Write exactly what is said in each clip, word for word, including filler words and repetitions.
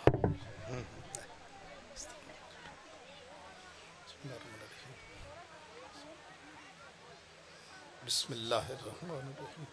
بسم اللہ الرحمن الرحیم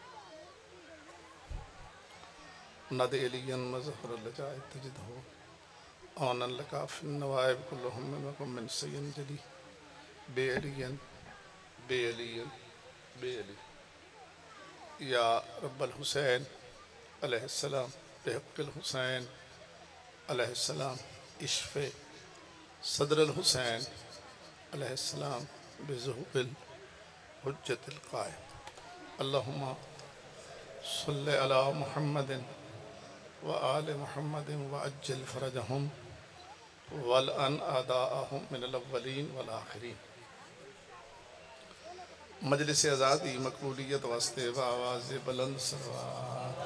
ند علی مظہر لجائے تجد ہو آنا لکا فی النوائب کلہم منکم من سین جلی بے علی بے علی بے علی یا رب الحسین علیہ السلام بحق الحسین علیہ السلام اشف صدر الحسین علیہ السلام بظہور الحجت القائم اللہم صلی علی محمد وآل محمد وعجل فرجہم والان آداءہم من الاولین والآخرین۔ مجلس آزادی مقبولیت واسطے بآواز بلند سروات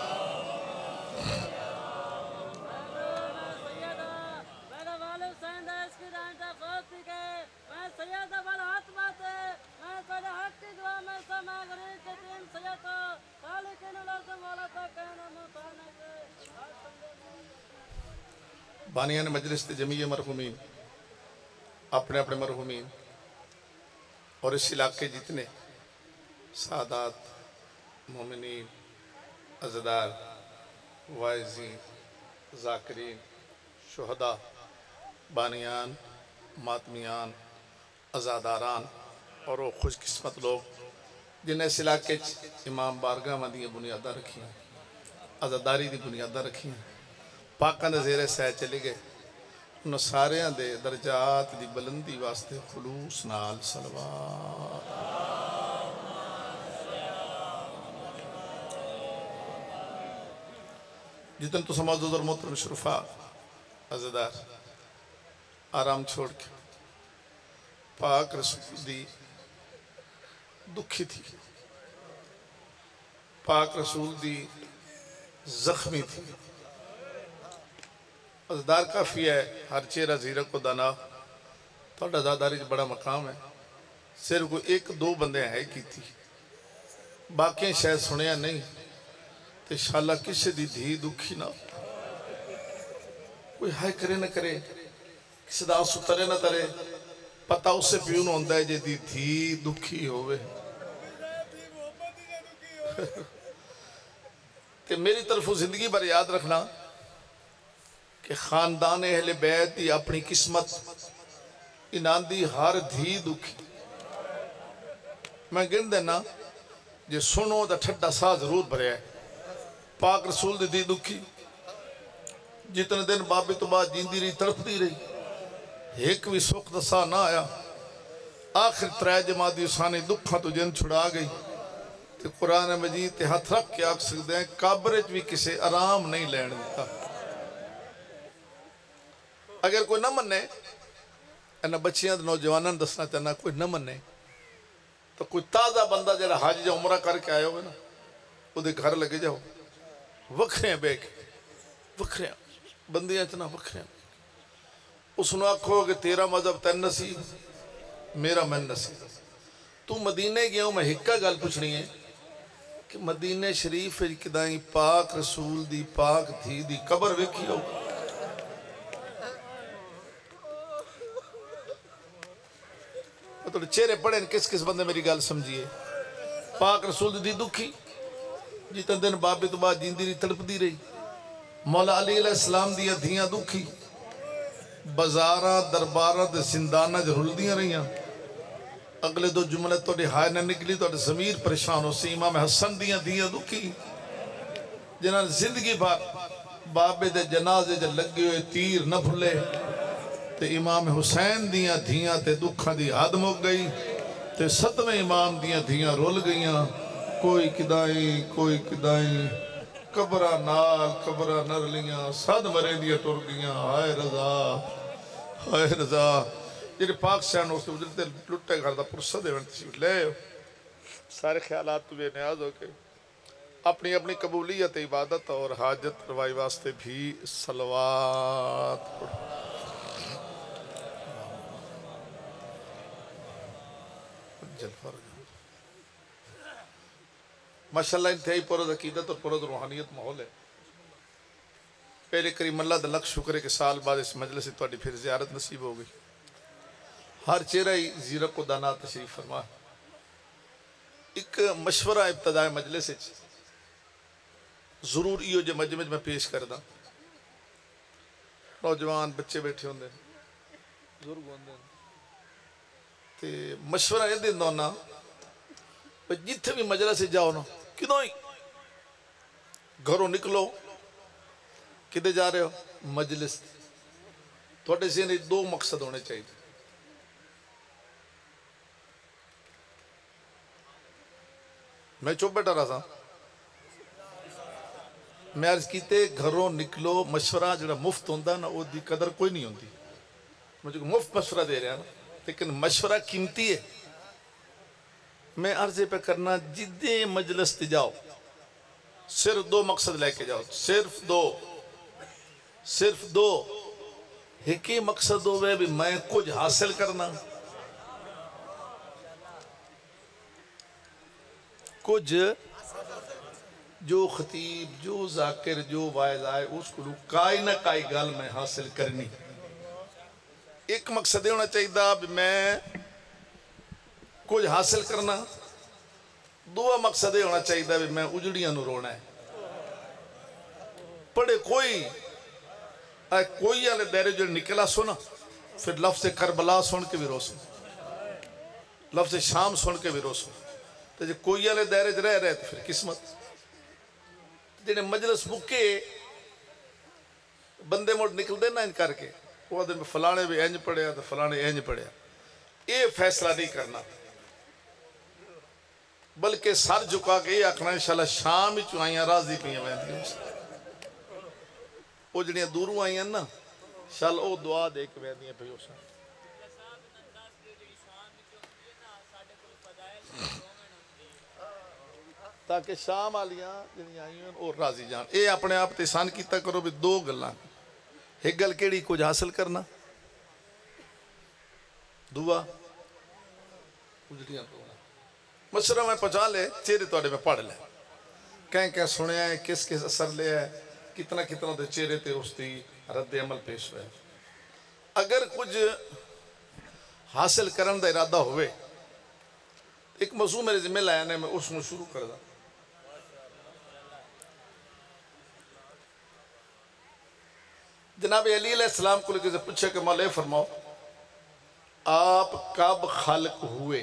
بانیان مجلس تے جمیع مرحومین اپنے اپنے مرحومین اور اس علاقے جتنے سادات مومنین عزدار وائزین ذاکرین شہداء بانیان ماتمیان عزاداران اور وہ خوش قسمت لوگ جن اس علاقے امام بارگاہ مدی بنیادہ رکھی ہیں عزاداری دی بنیادہ رکھی ہیں پاکاں دے زیر سہ چلے گئے انہوں سارے دے درجات دی بلندی واسطے خلوص نال صلوات جتن تو سماعت اور محترم شرفا عزدار آرام چھوڑ کے پاک رسول دی دکھی تھی پاک رسول دی زخمی تھی عزدار کافی ہے ہر چہرہ زیرہ کو دانا تھوڑا عزاداری بڑا مقام ہے صرف کوئی ایک دو بندے ہیں کی تھی باقی شاید سنیا نہیں تو انشاءاللہ کسی دی دھی دکھی نہ کوئی ہائے کرے نہ کرے کسی دا آنسو ترے نہ ترے پتہ اسے پیون ہوندہ ہے جے دی دھی دکھی ہوئے کہ میری طرف زندگی پر یاد رکھنا کہ خاندان اہل بیت دی اپنی قسمت انان دی ہر دھی دکھی میں گن دینا جے سنو دا ٹھٹا سا ضرور بھرے ہے پاک رسول دی دی دکھی جتنے دن بابی تو بعد جیندی رہی تڑپ دی رہی ایک بھی سوک دا سا نہ آیا آخر ترائے جماع دی اسانی دکھاں تو جن چھڑا گئی تو قرآن مجید تے ہاتھ رکھ کے آگ سکتے ہیں کابرج بھی کسے آرام نہیں لین دیتا اگر کوئی نہ مننے انہا بچیاں نوجوانان دسنا چاہنا کوئی نہ مننے تو کوئی تازہ بندہ جڑا حاج جا عمرہ کر کے آئے ہوئے نا وہ دے گھر لگے جاؤ وکھرے ہیں بیک وکھرے ہیں بندیاں اتنا وکھرے ہیں اس نے آکھو کہ تیرا مذہب تین نصیب میرا من نصیب تو مدینہ گیا ہوں میں ہکا گال پوچھنی ہے کہ مدینہ شریف کدائیں پاک رسول دی پاک تھی دی قبر ویکھی ہو تو چہرے پڑھیں کس کس بندے میری گال سمجھئے پاک رسول دی دکھی جیتا دن بابی تو بعد جیندی رہی تڑپ دی رہی مولا علی علیہ السلام دیا دھیاں دکھی بزارہ دربارہ دے زندانہ جو رل دیاں رہیاں اگلے دو جملے تو ہائے نہ نکلی تو ضمیر پریشان ہو سی امام حسن دیاں دیاں دکھی جنہاں زندگی بھر بابے دے جنازے جے لگے ہوئے تیر نہ بھلے تے امام حسین دیاں دھیاں تے دکھاں دی حد مک گئی تے ستویں امام دیاں دھیاں رول گئیاں کوئی کدائیں کوئی کدائیں قبرہ نال قبرہ نر لیاں صد مرے دیاں ٹر گئیاں ہائے رضا ہائے رضا جنہیں پاک سیان اس وجہ لٹے گھر دا پرسہ دے ونٹی لے سارے خیالات تجھے نیاز ہو کے اپنی اپنی قبولیت عبادت اور حاجت روائی واسطے بھی صلوات پڑھو جل فرج ماشاءاللہ انتہائی پرد عقیدت اور پرد روحانیت ماحول ہے پہلے کریم اللہ دا لکھ شکر ہے کہ سال بعد اس مجلس سے تواڈی پھر زیارت نصیب ہو گئی. ہر چہرہ ہی زیرک و دانا تشریف فرما. ایک مشورہ ابتدائے مجلس ضرور ایو جو مجمع میں پیش کردہ. نوجوان بچے بیٹھے ہوندے بزرگ ہوندے تے مشورہ یہ دیندہ نا جتھے بھی مجلس سے جاؤ نا کدوں ہی گھروں نکلو کدے جا رہے ہو مجلس. تھوڑے سے دو مقصد ہونے چاہیے. میں چپ بیٹھا رہا تھا. میں عرض کیتے گھروں نکلو مشورہ جڑا مفت ہوندہ نا وہ دی قدر کوئی نہیں ہوندی. مجھے مفت مشورہ دے رہے ہیں نا لیکن مشورہ قیمتی ہے. میں عرض پہ کرنا جدے مجلس تے جاؤ صرف دو مقصد لے کے جاؤ. صرف دو صرف دو ایک ہی مقصد ہوئے بھی میں کچھ حاصل کرنا. کچھ جو خطیب جو ذاکر جو وائز آئے اس کو کائی نہ کائی گل میں حاصل کرنی. ایک مقصد یہ ہونا چاہیے تھا بھی میں کچھ حاصل کرنا. دو مقصد یہ ہونا چاہیے تھا بھی میں اجڑیاں نو رونا ہے. پڑھے کوئی اے کوئی آلے دائرے جو نکلا سنا پھر لفظ کربلا سن کے بھی رو سن لفظ شام سن کے بھی رو سن. تو جو کوئی آلے دائرے جو رہ رہے تو پھر قسمت. جنہیں مجلس مکے بندے موڑ نکل دینا ان کر کے وہ دن فلانے بھی اینج پڑھیا تو فلانے اینج پڑھیا. یہ فیصلہ نہیں کرنا بلکہ سر جھکا کے یہ آکھنا انشاءاللہ شام ہی چوائیاں راضی پہیاں ویندیاں. وہ جنہیں دوروں آئیاں نا انشاءاللہ وہ دعا دے کے ویندیاں پہیاں شام. تاکہ شام آلیاں جنہیں آئیاں اور راضی جان. اے اپنے آپ تحسان کیتا کرو بھی دو گلان. ایک گل کیڑی کچھ حاصل کرنا. دعا اجڑیاں تو مشورہ میں پہنچا لے چہرے توڑے میں پڑھ لے کہیں کہیں سنے ہیں کس کس اثر لے ہے کتنا کتنا دے چہرے تے اس دی رد عمل پیش ہوئے. اگر کچھ حاصل کرن دا ارادہ ہوئے ایک موضوع میرے ذمہ لایا نے میں اس میں شروع کر دا. جناب علی علیہ السلام کو لے کے پوچھے کہ مولا فرماؤ آپ کب خلق ہوئے؟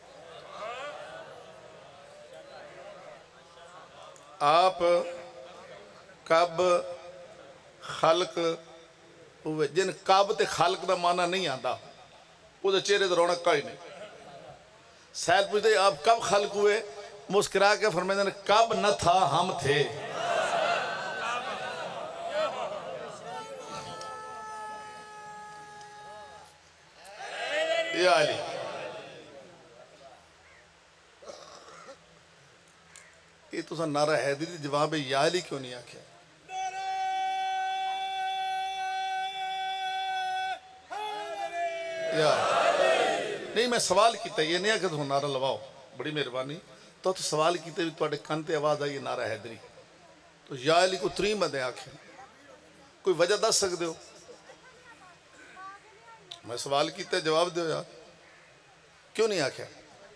آپ کب خلق ہوئے؟ جن کب تے خلق دا معنی نہیں آتا وہ دے چہرے دے رونق کا ہی نہیں. سائل پوچھتے آپ کب خلق ہوئے؟ مسکرا کے فرمائے دیں کب نہ تھا ہم تھے. یا علی یہ تو سا نعرہ حیدری جواب ہے یا علی کیوں نہیں آکھیا؟ یا نہیں میں سوال کیتا یہ نہیں آکھا تو نعرہ لواؤ بڑی مہربانی تو تو سوال کیتے بھی توڑے کانتے آواز آئی نعرہ حیدری تو یا علی کو ترین مدیں آکھیں کوئی وجہ دس سکتے ہو؟ میں سوال کیتا جواب دیو یار کیوں نہیں آکھیا؟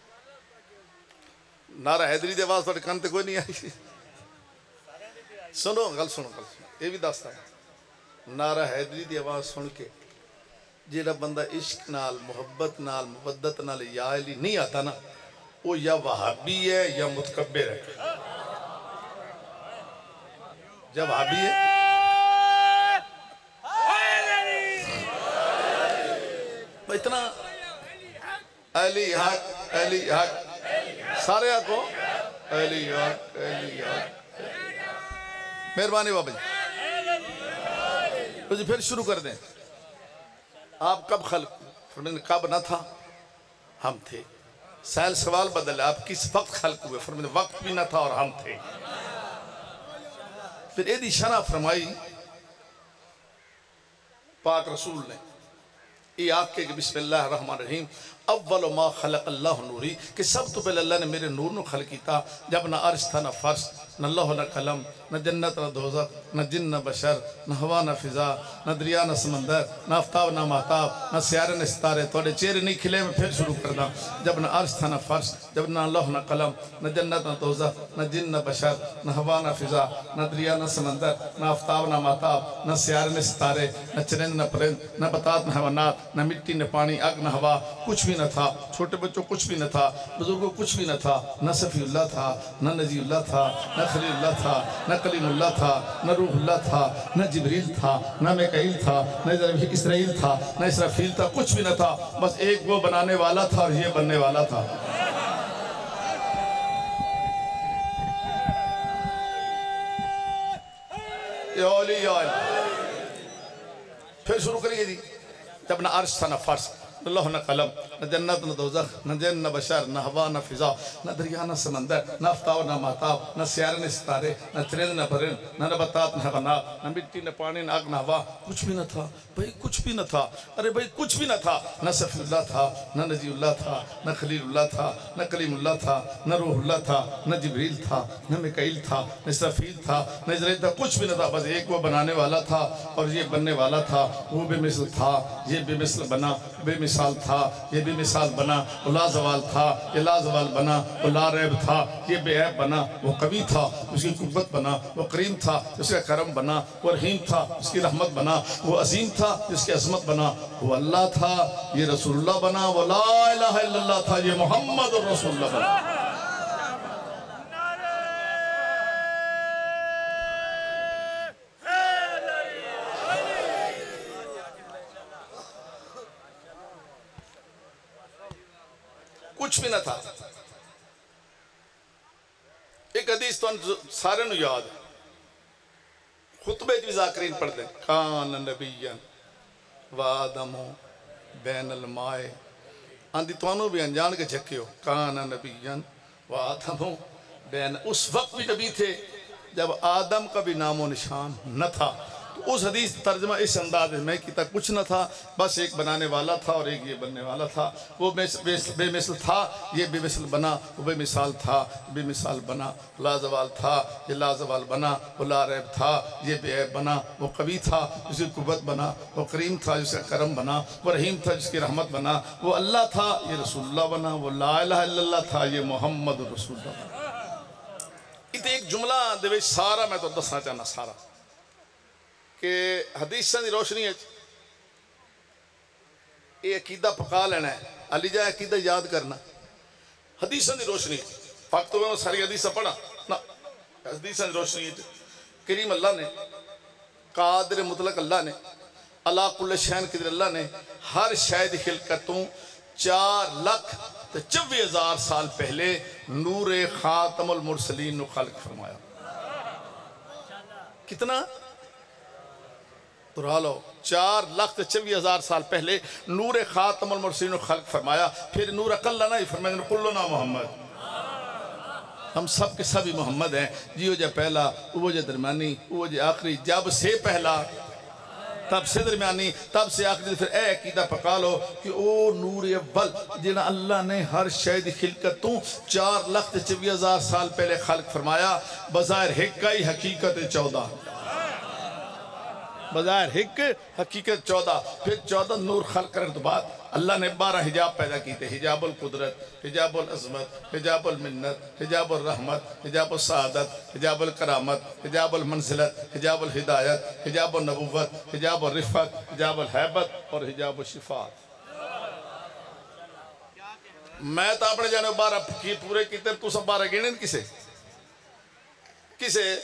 نعرہ حیدری دی آواز توڑے کانتے کوئی نہیں آئی. سنو گل سنو گل سنو یہ بھی دستا ہے نعرہ حیدری دی آواز سن کے جیڑا بندہ عشق نال محبت نال مودت نال یا علی نہیں آتا نا وہ یا وہابی ہے یا متکبر ہے. جب وہابی ہے اتنا علی حق علی حق سارے آکو علی حق علی حق. مہربانی بابا جی پھر شروع کر دیں. آپ کب خلق فرمائے کب نہ تھا ہم تھے. سائل سوال بدل آپ کس وقت خلق ہوئے؟ فرمائے وقت بھی نہ تھا اور ہم تھے. پھر ایدی شرح فرمائی پاک رسول نے یہ آپ کے کہ بسم اللہ الرحمن الرحیم اول ما خلق اللہ نوری کہ سب تو پہلے اللہ نے میرے نور نو خلق کیتا جب نہ عرش تھا نہ فرش نہ لوح نہ قلم نہ جنت نہ دوزخ نہ جن نہ بشر نہ ہوا نہ فضا نہ دریا نہ سمندر نہ آفتاب نہ مہتاب نہ سیارے نہ ستارے تھوڑے چہرے نہیں کھلے میں پھر شروع کر دا جب نہ عرش تھا نہ فرش جب نہ لوح نہ قلم نہ جنت نہ دوزخ نہ جن نہ بشر نہ ہوا نہ فضا نہ دریا نہ سمندر نہ آفتاب نہ مہتاب نہ سیارے نہ ستارے نہ چرند نہ پرند نہ بطات نہ حیوانات نہ مٹی نہ پانی آگ نہ ہوا کچھ بھی نہ تھا چھوٹے بچوں کچھ بھی نہ تھا بزرگوں کچھ بھی نہ تھا نہ صفی اللہ تھا نہ نجی اللہ تھا نہ خلیل اللہ تھا نہ کلیم اللہ تھا نہ روح اللہ تھا نہ جبریل تھا نہ میکائیل تھا نہ اسرائیل تھا نہ اسرافیل تھا کچھ بھی نہ تھا بس ایک وہ بنانے والا تھا اور یہ بننے والا تھا یہ اولیاء پھر شروع کریے جی جب نہ عرش تھا نہ فرش نہ لوح نہ قلم نہ جنت نہ دوزخ نہ جن نہ بشر نہ ہوا نہ فضا نہ دریا نہ سمندر نہ آفتاب نہ مہتاب نہ سیارے نہ ستارے نہ چرند نہ پرند نہ نباتات نہ حیوانات نہ مٹی نہ پانی نہ آگ نہ ہوا کچھ بھی نہ تھا بھائی کچھ بھی نہ تھا ارے بھائی کچھ بھی نہ تھا نہ صفی اللہ تھا نہ نجی اللہ تھا نہ خلیل اللہ تھا نہ کلیم اللہ تھا نہ روح اللہ تھا نہ جبریل تھا نہ میکائیل تھا نہ اسرافیل تھا نہ اسرائیل تھا کچھ بھی نہ تھا بس ایک وہ بنانے والا تھا اور یہ بننے والا تھا وہ بے مثل تھا یہ بے مثل بنا بے مثال تھا یہ بے مثال بنا وہ لا زوال تھا یہ لا زوال بنا وہ لا ریب تھا یہ بے عیب بنا وہ قوی تھا اس کی قوت بنا وہ کریم تھا اس کا کرم بنا وہ رحیم تھا اس کی رحمت بنا وہ عظیم تھا اس کی عظمت بنا وہ اللہ تھا یہ رسول اللہ بنا وہ لا الہ الا اللہ تھا یہ محمد رسول اللہ بنا کچھ بھی نہ تھا ایک حدیث تو سارے نو یاد ہے خطبے جو ذاکرین پڑھ دیں کان نبیًا و آدمو بین المائے آندھی تو انہوں بھی انجان کے جھکے ہو کان نبیًا و آدمو بین اس وقت بھی نبی تھے جب آدم کا بھی نام و نشان نہ تھا تو اس حدیث ترجمہ اس انداز میں کیتا کچھ نہ تھا بس ایک بنانے والا تھا اور ایک یہ بننے والا تھا وہ بے مثل تھا یہ بے مثل بنا وہ بے مثال تھا بے مثال بنا لا زوال تھا یہ لا زوال بنا وہ لا ریب تھا یہ بے عیب بنا وہ قوی تھا جس کی قوت بنا وہ کریم تھا جس کا کرم بنا وہ رحیم تھا جس کی رحمت بنا وہ اللہ تھا یہ رسول اللہ بنا وہ لا الہ الا اللہ تھا یہ محمد رسول اللہ بنا اتنے ایک جملہ دے سارا میں تو دسنا چاہنا سارا کہ حدیثاں دی روشنی ہے یہ عقیدہ پکا لینا ہے علی جائے عقیدہ یاد کرنا حدیثاں دی روشنی فقط میں ساری حدیثہ پڑھا نا حدیثاں دی روشنی ہے کریم اللہ نے قادر مطلق اللہ نے اللہ کل شین قدر اللہ نے ہر شاید خلقتوں چار لکھ چوی ہزار سال پہلے نور خاتم المرسلین نو خلق فرمایا کتنا تو لو چار لاکھ چوی ہزار سال پہلے نور خاتم المرسلین خلق فرمایا پھر نور اقل نہیں فرمایا کلنا محمد ہم سب کے سبھی محمد ہیں جیو جا پہلا وہ جا درمیانی وہ جا آخری جب سے پہلا تب سے درمیانی تب سے آخری پھر اے عقیدہ پکا لو کہ او نور اول جنہا اللہ نے ہر شاید خلقتوں چار لاکھ چوی ہزار سال پہلے خلق فرمایا بظاہر حقائی حقیقت چودہ بظاہر حق حقیقت چودہ پھر چودہ نور خلق کرنے تو بعد اللہ نے بارہ حجاب پیدا کی تھے حجاب القدرت حجاب العظمت حجاب المنت حجاب الرحمت حجاب السعادت حجاب الکرامت حجاب المنزلت حجاب الہدایت حجاب النبوت حجاب الرفت حجاب الحیبت اور حجاب الشفاعت میں تو اپنے جانے بارہ کی پورے کی تر تو سب بارہ گینے کسے کسے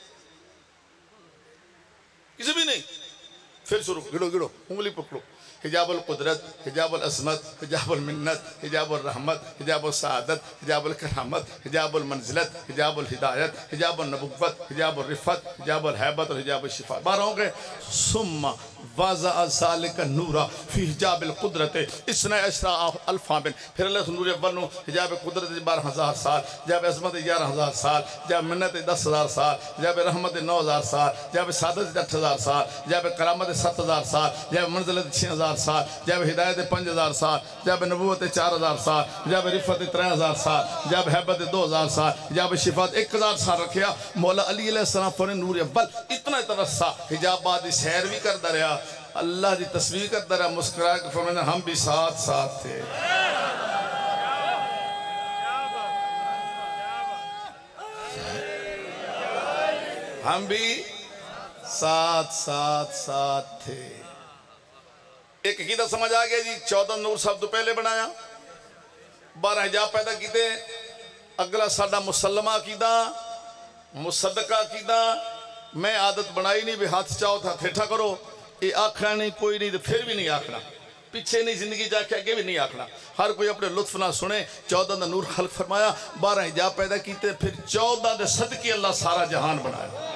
کسی بھی نہیں پھر شروع گڑو گڑو انگلی پکڑو حجاب القدرت حجاب العظمت حجاب المنت حجاب الرحمت حجاب السعادت حجاب الکرامت حجاب المنزلت حجاب الہدایت حجاب النبوت حجاب الرفت حجاب الحیبت اور حجاب الشفاعت بارہ ہوں گے ثم واضح ذالک نورا فی حجاب القدرت اسنا اشرا الفا بن پھر اللہ نور اول نو حجاب قدرت بارہ ہزار سال، جاب عظمت گیارہ ہزار سال، جاب منت دس ہزار سال، جاب رحمت نو ہزار سال، جاب سعادت اٹھ ہزار سال، جاب کرامت ست ہزار سال، جاب منزلت چھ ہزار سال، جاب ہدایت پنج ہزار سال، جاب نبوت چار ہزار سال، جاب رفت ترہ ہزار سال، جاب حیبت دو ہزار سال، جاب شفات ایک ہزار سال رکھیا۔ مولا علی علیہ السلام فرمایا نور اول اتنا ترسا حجاب بعد سیر بھی کرتا رہا، اللہ دی تسبیح کرتا رہا، مسکرا کے فرمایا ہم بھی ساتھ ساتھ تھے۔ ہم بھی ساتھ ساتھ ساتھ تھے۔ ایک عقیدہ سمجھ آگیا جی، چودہ نور صاحب تو پہلے بنایا، بارہ حجاب پیدا کیتے، اگلا ساڑھا مسلمہ عقیدہ، مصدقہ عقیدہ، میں عادت بنائی نہیں بھی ہاتھ چاہو تھا تھیٹھا کرو، یہ آکھنا نہیں کوئی نہیں تو پھر بھی نہیں آکھنا، پیچھے نہیں زندگی جا کے آگے بھی نہیں آکھنا، ہر کوئی اپنے لطف نہ سنے۔ چودہ دا نور خلق فرمایا، بارہ حجاب پیدا کیتے، پھر چودہ دے صدقے اللہ سارا جہان بنایا،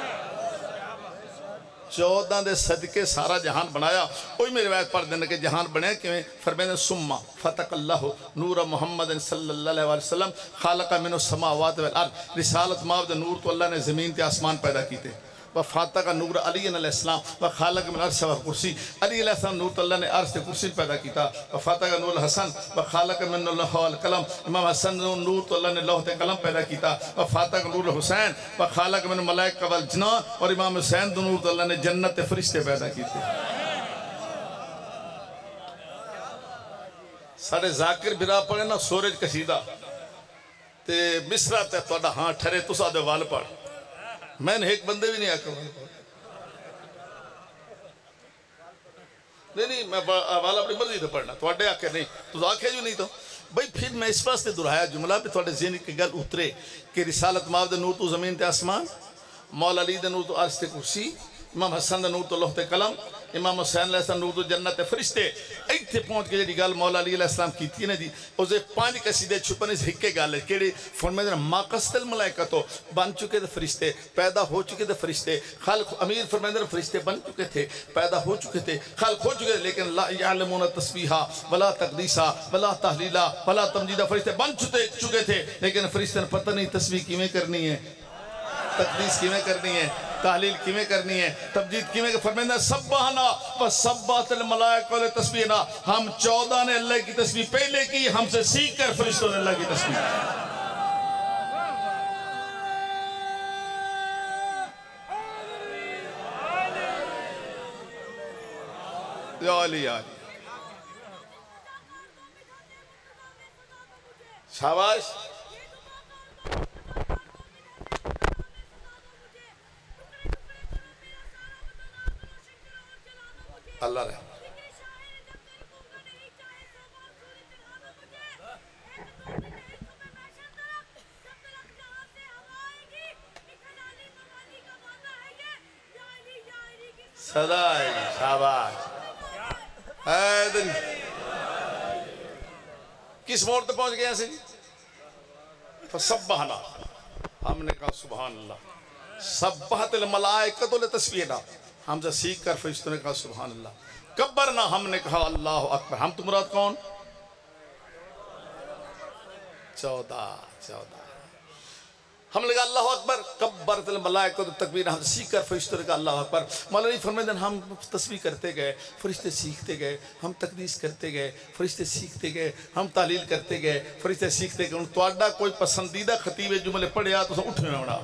چودہ دے صدقے سارا جہان بنایا۔ کوئی میرے روایت پڑھ دینے کہ جہان بنے کہ فرمائے سمّا فتق اللہ نور محمد صلی اللہ علیہ وسلم خالق من السماوات والارض، رسالت مابد نور تو اللہ نے زمین تے آسمان پیدا کیتے، وفاتق نور علی علیہ السلام وخالق من عرش و کرسی، علی علیہ السلام نور تو اللہ نے عرش تے کرسی پیدا کیتا، وفاتق نور الحسن وخالق من اللہ والقلم، امام حسن نور تو اللہ نے لوح تے قلم پیدا کیتا، وفاتق نور الحسین وخالق من ملائکہ والجنان، اور امام حسین نور تو اللہ نے جنت تے فرشتے پیدا کیتے۔ ساڑھے ذاکر بھرا پڑے نا سورج کشیدہ تے مصرہ تے توڑا ہاں ٹھرے تو سادے وال پڑ، میں نے ایک بندے بھی نہیں آکا وال پڑ، نہیں نہیں میں والا اپنی مرضی تھا پڑھنا، توڑے آکے نہیں تو آکے جو نہیں تو بھئی پھر میں اس واسطے درایا جملہ پہ توڑے ذہنی کے گل اترے کہ رسالت مابد نور تو زمین تے آسمان، مولا علی دے نور تو عرش تے کرسی، امام حسن دے نور تو لوح تے قلم، امام حسین علیہ السلام نور تو جنت فرشتے، ایک تھے پہنچ کے جی گل مولا علی علیہ السلام کی تھی نا جی، اسے پانچ قصیدے چھپنے سے ہکے گالے کیڑی فرمائے دینا ما قصد الملائکہ تو بن چکے تھے فرشتے، پیدا ہو چکے تھے فرشتے، خالق امیر فرمائے دینا فرشتے بن چکے تھے، پیدا ہو چکے تھے، خالق ہو چکے تھے، لیکن لا یعلمون تسبیحا ولا تقدیسا ولا تحلیلا ولا تمجیدہ، فرشتے بن چکے تھے لیکن فرشتے نے پتہ نہیں تسبیح کیویں کرنی ہے، تقدیس کیویں کرنی ہے، تحلیل کیویں کرنی ہے، تمجید کیویں کہ فرمائندہ سبحانا و سبحات الملائکہ و تسبیحنا، ہم چودہ نے اللہ کی تسبیح پہلے کی، ہم سے سیکھ کر فرشتوں نے اللہ کی تسبیح یا علی یا علی شاباش۔ اللہ رہے صدای شاباش ایدن کس موڑ تے پہنچ گئے ہیں سے جی؟ فسبحنا، ہم نے کہا سبحان اللہ، سبحت الملائکۃ لتسبیحنا، ہم سے سیکھ کر فرشتوں نے کہا سبحان اللہ، کبرنا، ہم نے کہا اللہ اکبر، ہم تو مراد کون؟ چودہ چودہ، ہم نے کہا اللہ اکبر، کبرت الملائکۃ تکبیر، ہم سے سیکھ کر فرشتوں نے کہا اللہ اکبر۔ مولانا فرمائے دن ہم تسبیح کرتے گئے، فرشتے سیکھتے گئے، ہم تقدیس کرتے گئے، فرشتے سیکھتے گئے، ہم تعلیل کرتے گئے، فرشتے سیکھتے گئے، تو آڈا کوئی پسندیدہ خطیب جملے پڑھیا تو اٹھ میں ہونا،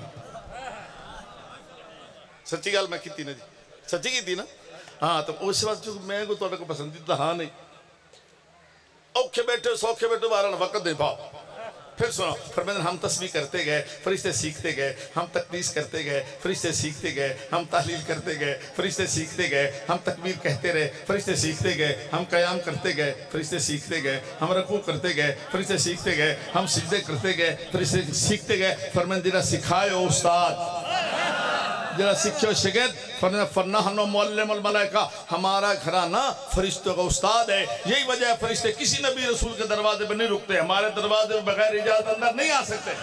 سچی گال میں کیتی نا جی، سچی کی تھی نا، ہاں تو اس وقت جو میں کو تو پسندیدہ ہاں نہیں، اوکھے بیٹھے سوکھے بیٹھے بارہ وقت دے پاؤ۔ پھر سنو فرمائے ہم تسبیح کرتے گئے، فرشتے سیکھتے گئے، ہم تقدیس کرتے گئے، فرشتے سیکھتے گئے، ہم تحلیل کرتے گئے، فرشتے سیکھتے گئے، ہم تکبیر کہتے رہے، فرشتے سیکھتے گئے، ہم قیام کرتے گئے، فرشتے سیکھتے گئے، ہم رکوع کرتے گئے، فرشتے سیکھتے گئے، ہم سجدے کرتے گئے، فرشتے سیکھتے گئے۔ فرمائے جنہا سکھائے ہو استاد، جنہا سکھے شگرد، فرنحنو معلم الملائکہ، ہمارا گھرانہ فرشتوں کا استاد ہے، یہی وجہ ہے فرشتے کسی نبی رسول کے دروازے پر نہیں رکتے، ہمارے دروازے پر بغیر اجازت اندر نہیں آ سکتے۔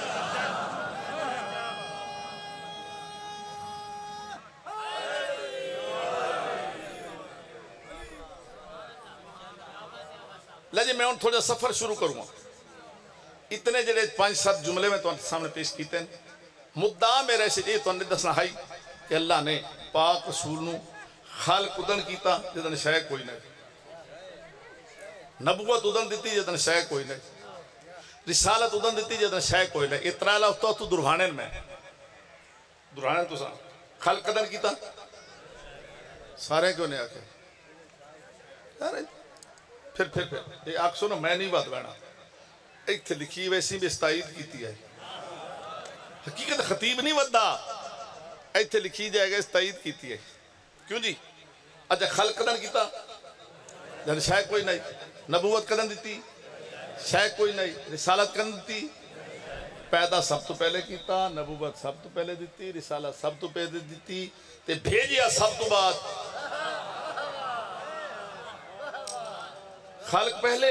میں ہوں تھوڑا سفر شروع کروں. اتنے جڑے پانچ سات جملے میں تو سامنے پیش کیتے ہیں. مدعا میرے سے یہ تو نہیں دسنا ہے کہ اللہ نے پاک رسول نو خالق ادن کیتا جدن شے کوئی نہیں, نبوت ادن دیتی جدن شے کوئی نہیں, رسالت ادن دیتی جدن شے کوئی نہیں. اترا لفظ تو درہانن میں درہانن تو سا خالق ادن کیتا سارے کیوں نہیں آکے پھر پھر پھر یہ آکھ سو نا میں نہیں بات بینا ایک تھے لکھی ویسی بھی استعید کیتی ہے. حقیقت خطیب نہیں ودا ایک تھے لکھی جائے گا استعید کیتی ہے. کیوں جی اچھا خلق قدن کیتا جن شاید کوئی نہیں, نبوت قدن دیتی شاید کوئی نہیں, رسالت قدن دیتی پیدا سب تو پہلے کیتا, نبوت سب تو پہلے دیتی, رسالت سب تو پہلے دیتی تے بھیجیا سب تو بعد. خالق پہلے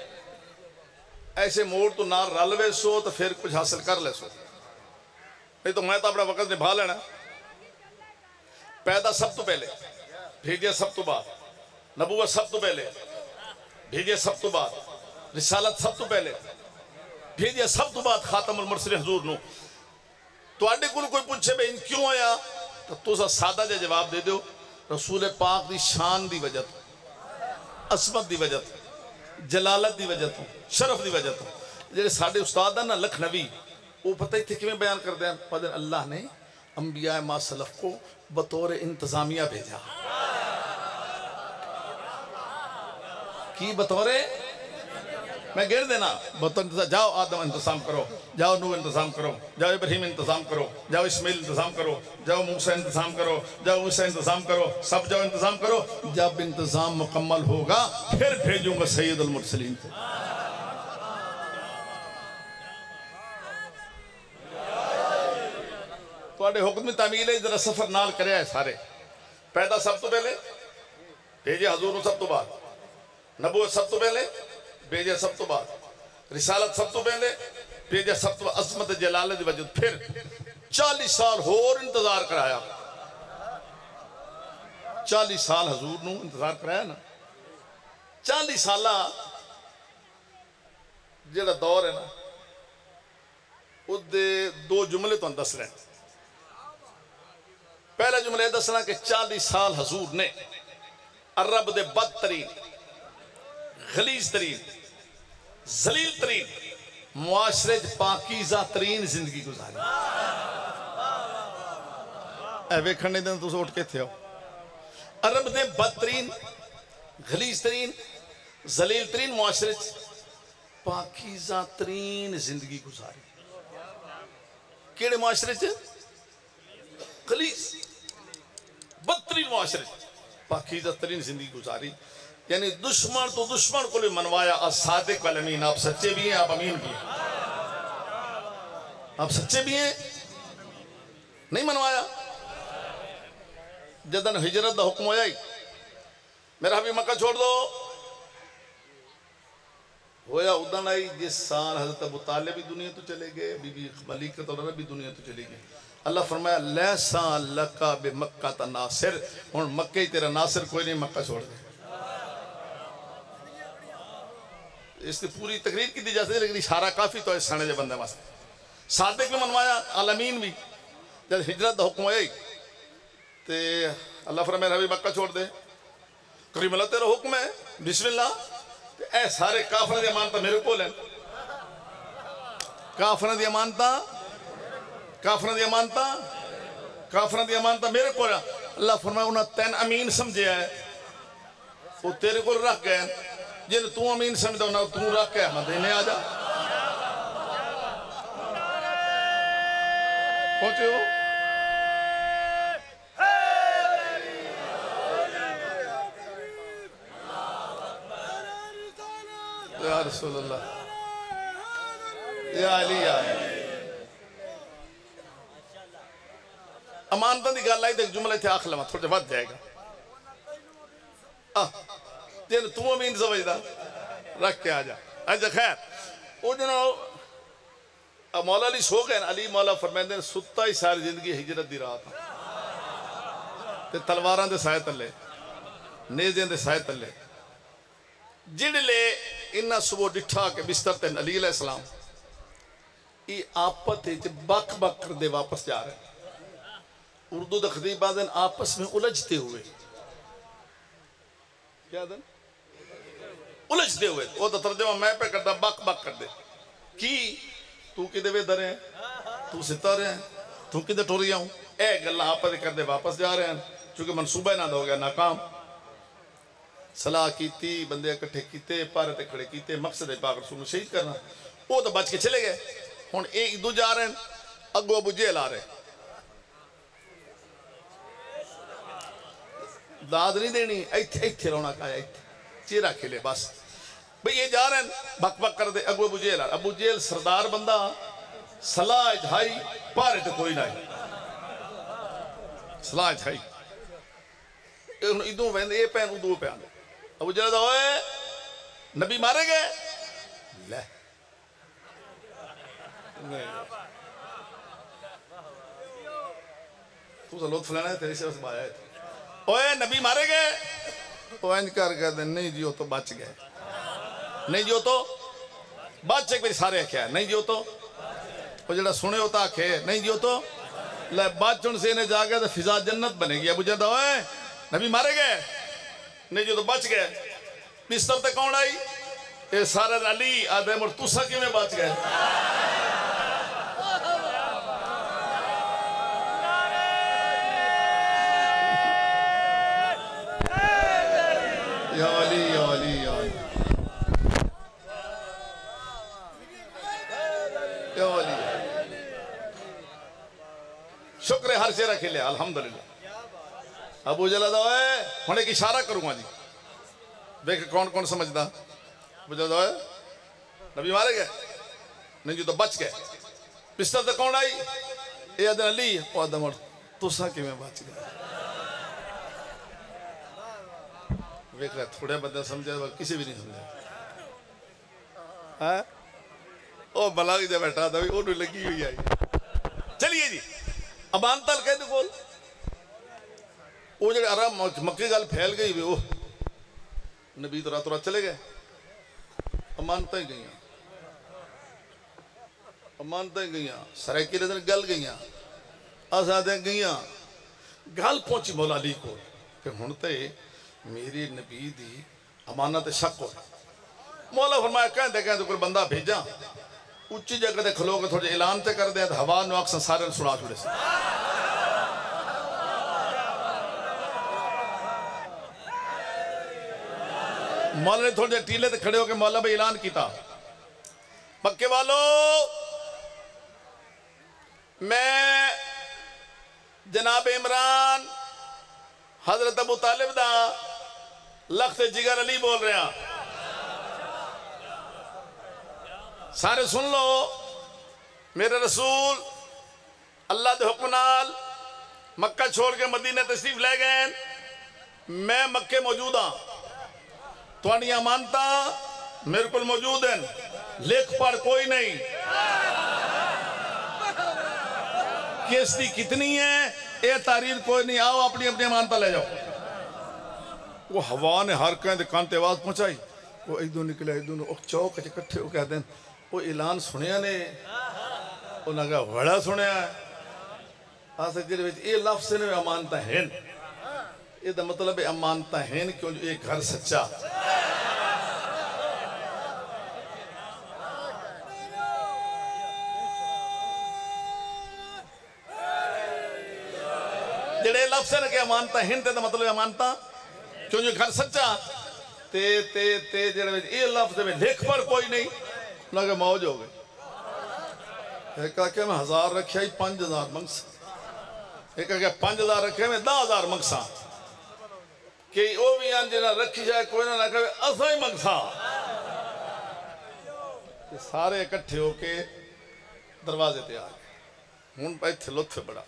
ایسے موڑ تو نار رلوے سو تو پھر کچھ حاصل کر لے سو, نہیں تو میں تو اپنا وقت نبھا لینا. پیدا سب تو پہلے, بھیجیا سب تو بعد, نبوت سب تو پہلے, بھیجیا سب تو بعد, رسالت سب تو پہلے, بھیجیا سب تو بعد خاتم المرسل حضور نو. تو آڈے کو کوئی پوچھے بے ان کیوں آیا تو تو سا سادہ جا جواب دے دیو رسول پاک دی شان دی وجہ تو, عظمت دی وجہ تو, جلالت دی وجہ تو, شرف دی وجہ تو. جیسے ساڑھے استاد نا لکھنوی وہ پتہ ہی تھے کہ میں بیان کر دیں پدر اللہ نے انبیاء ما سلف کو بطور انتظامیہ بھیجا. کی بطور میں گر دینا بطور انتظام, جاؤ آدم انتظام کرو, جاؤ نوح انتظام کرو, جاؤ ابراہیم انتظام کرو, جاؤ اسماعیل انتظام کرو, جاؤ موسیٰ انتظام کرو, جاؤ عیسیٰ انتظام کرو, سب جاؤ انتظام کرو. جب انتظام مکمل ہوگا پھر بھیجوں گا سید المرسلین کو. توڑے حکم تعمیل ہے ذرا سفر نال کرے آئے سارے. پیدا سب تو پہلے, بھیجے حضور سب تو بعد, نبوت سب تو پہلے, بھیجے سب تو بعد, رسالت سب تو پہلے, بھیجے سب تو عظمت جلالت دی وجہ. پھر چالیس سال اور انتظار کرایا, چالیس سال حضور نو انتظار کرایا نا. چالیس سالہ جیڑا دور ہے نا وہ دے دو جملے تو دس رہے ہیں. پہلا جملہ دسنا کہ چالیس سال حضور نے عرب دے بدترین, غلیظ ترین, ذلیل ترین معاشرے پاکیزہ ترین زندگی گزاری. اے ویکھنے دن تو اٹھ کے تھے ہو. عرب دے بدترین, غلیظ ترین, ذلیل ترین معاشرے پاکیزہ ترین زندگی گزاری. کیڑے معاشرے چ غلیظ بدترین معاشرے پاکیزہ ترین زندگی گزاری. یعنی دشمن تو دشمن کو لے منوایا الصادق والامین, آپ سچے بھی ہیں, آپ امین بھی ہیں. آپ سچے بھی ہیں, نہیں منوایا. جدن ہجرت دا حکم ہویا ہی میرا حبیب مکہ چھوڑ دو ہویا ادن آئی جس سال حضرت ابو طالب بھی دنیا تو چلے گئے, بی بی ملیکۃ العرب بھی دنیا تو چلے گئے. اللہ فرمایا لیسا لکا بے مکہ تا ناصر, اور مکہ ہی تیرا ناصر کوئی نہیں, مکہ چھوڑ دے. اس نے پوری تقریر کی دی جاتی ہے لیکن اشارہ کافی تو اس سانے جے بندے واسطے. صادق بھی منوایا, عالمین بھی. جب ہجرت دا حکم ہوئی تے اللہ فرمایا میرا بھی مکہ چھوڑ دے. کریم اللہ تیرا حکم ہے, بسم اللہ. اے سارے کافرہ دی امانتہ میرے کو لیں, کافرہ دی امانتہ, کافرہ دی امانتہ, کافرہ دی امانتہ میرے کو لیں. اللہ فرمایا انہاں تین امین سمجھے ہے, وہ تیرے کو رکھ گئے. جن تو امین سمجھتا ہوں تو رکھ کے مدینے آ جا. پہنچے ہو یا رسول اللہ, یا علی, یا علی. امانتاں دی گل آئی تے جملے تھے آخر لما تھوڑے بات جائے گا. جن تو امین سمجھدا رکھ کے آ جا. اچھا خیر وہ جنہوں مولا علی سو گئے, علی مولا فرمیندے ستا ہی ساری زندگی ہجرت دی رات تے تلواراں دے سائے تلے, نیزیں دے سائے تلے. جڑ لے انہاں صبح ڈٹھا کے بستر تے علی علیہ السلام یہ آپت ہے بک بک کر دے واپس جا رہے ہیں اردو دا خطیب آدھن آپس میں الجھتے ہوئے کیا دن الجھتے ہوئے وہ دا ترجمہ میں پہ کرتا بک بک کر دے کی تو کدے وے درے ہیں تو ستارے ہیں تو کدے ٹوریا ہوں اے گلہ آپت کر دے واپس جا رہے ہیں چونکہ منصوبہ نہ ہو گیا ناکام صلاح کیتی بندے اکٹھے کیتے پارے تے کھڑے کیتے مقصد ہے پاک رسول شہید کرنا وہ تو بچ کے چلے گئے ہون ایک دو جا رہے ہیں اگو ابو جیل آ رہے داد نہیں دینی ایتھے ایتھے رونا کھایا ایتھے چیرہ کھلے بس بھئی یہ جا رہے ہیں بک بک کر دے اگو ابو جیل آ رہے ابو جیل سردار بندہ صلاح جھائی پارے تے کوئی نہیں صلاح جھائی ادھوں ویندے یہ پہن ادھوں پہن ابو جیل ہوئے نبی مارے گئے لے تو سے لطف لینا ہے تیری سے بس بایا ہے اوے نبی مارے گئے وہ انج کر گئے دیں نہیں جیو تو بچ گئے نہیں جیو تو بچ ایک بری سارے کیا نہیں جیو تو وہ جڑا سنے ہوتا کھے نہیں جیو تو لے بچن سے انہیں جا گیا تو فضا جنت بنے گی ابو جیل ہوئے نبی مارے گئے نہیں جیو تو بچ گئے بستر تے کون آئی اے سارے علی آدم اور تُسا کی میں بچ گئے یا علی یا علی یا علی یا علی شکر ہر چیرہ کھلے الحمدللہ ابو جلدہ ہوئے ہونے ایک اشارہ کروں گا جی دیکھ کون کون سمجھدا ابو جلدہ ہوئے نبی مارے گئے نہیں جو تو بچ گئے بستر تے کون آئی اے آدم علی او آدم اور تُسا کی میں بچ گئے دیکھ رہے تھوڑے بندے سمجھے کسی بھی نہیں سمجھے او بلاغی جب بیٹھا تھا وہ نہیں لگی ہوئی آئی چلیے جی امان تال کہہ دو بول وہ جڑے آرام مکی گال پھیل گئی وہ نبی تو رات رات چلے گئے امانتیں گئیاں امانتیں گئیاں سرائکی لیدن گل گئیاں آزادیں گئیاں گل پہنچی مولا علی کو کہ ہونتے میری نبی دی امانت شک ہو مولا فرمایا کہیں دے کہیں تو کوئی بندہ بھیجا اچھی جگہ دے کھلو گے تھوڑے اعلان تے کر دیں ہوا نو اکسن سارے سنا چھوڑے سے مولا نے تھوڑے ٹیلے تے کھڑے ہو کے مولا بھی اعلان کیتا مکے والو میں جناب عمران حضرت ابو طالب دا لخت جگر علی بول رہے ہیں سارے سن لو میرے رسول اللہ دے حکم نال مکہ چھوڑ کے مدینہ تشریف لے گئے میں مکے موجود ہاں توانیاں مانتا میرے کل موجود ہیں لکھ پڑھ کوئی نہیں کیس دی کتنی ہے اے تحریر کوئی نہیں آؤ اپنی اپنی مانتا لے جاؤ وہ ہوا نے ہر کہیں دے کانتے آواز پہنچائی وہ ایدوں نکلے ایدوں نے چوک اکٹھے ہو کہتے ہیں وہ اعلان سنیا نے انہوں نے کہا بڑا سنیا ہے آسا جلے ویچ یہ لفظ نے امانتا ہیں یہ دا مطلب ہے امانتا ہیں کیوں جو ایک گھر سچا جڑے لفظ ہے کہ امانتا ہیں تے دا مطلب ہے امانتا کیوں جو گھر سچا تے تے تے جڑے یہ لفظ میں لکھ پر کوئی نہیں انہوں نے موج ہو گئے ایک کہا کہ میں ہزار رکھیا ہی پانچ ہزار منگسا ایک کہا کہ پانچ ہزار رکھیا میں دا ہزار منگسا کہ وہ بھی آن جنہ رکھی جائے کوئی نہ کہے اسا ہی منگسا سارے اکٹھے ہو کے دروازے تے آ گئے ہون پہ تھے لطف بڑا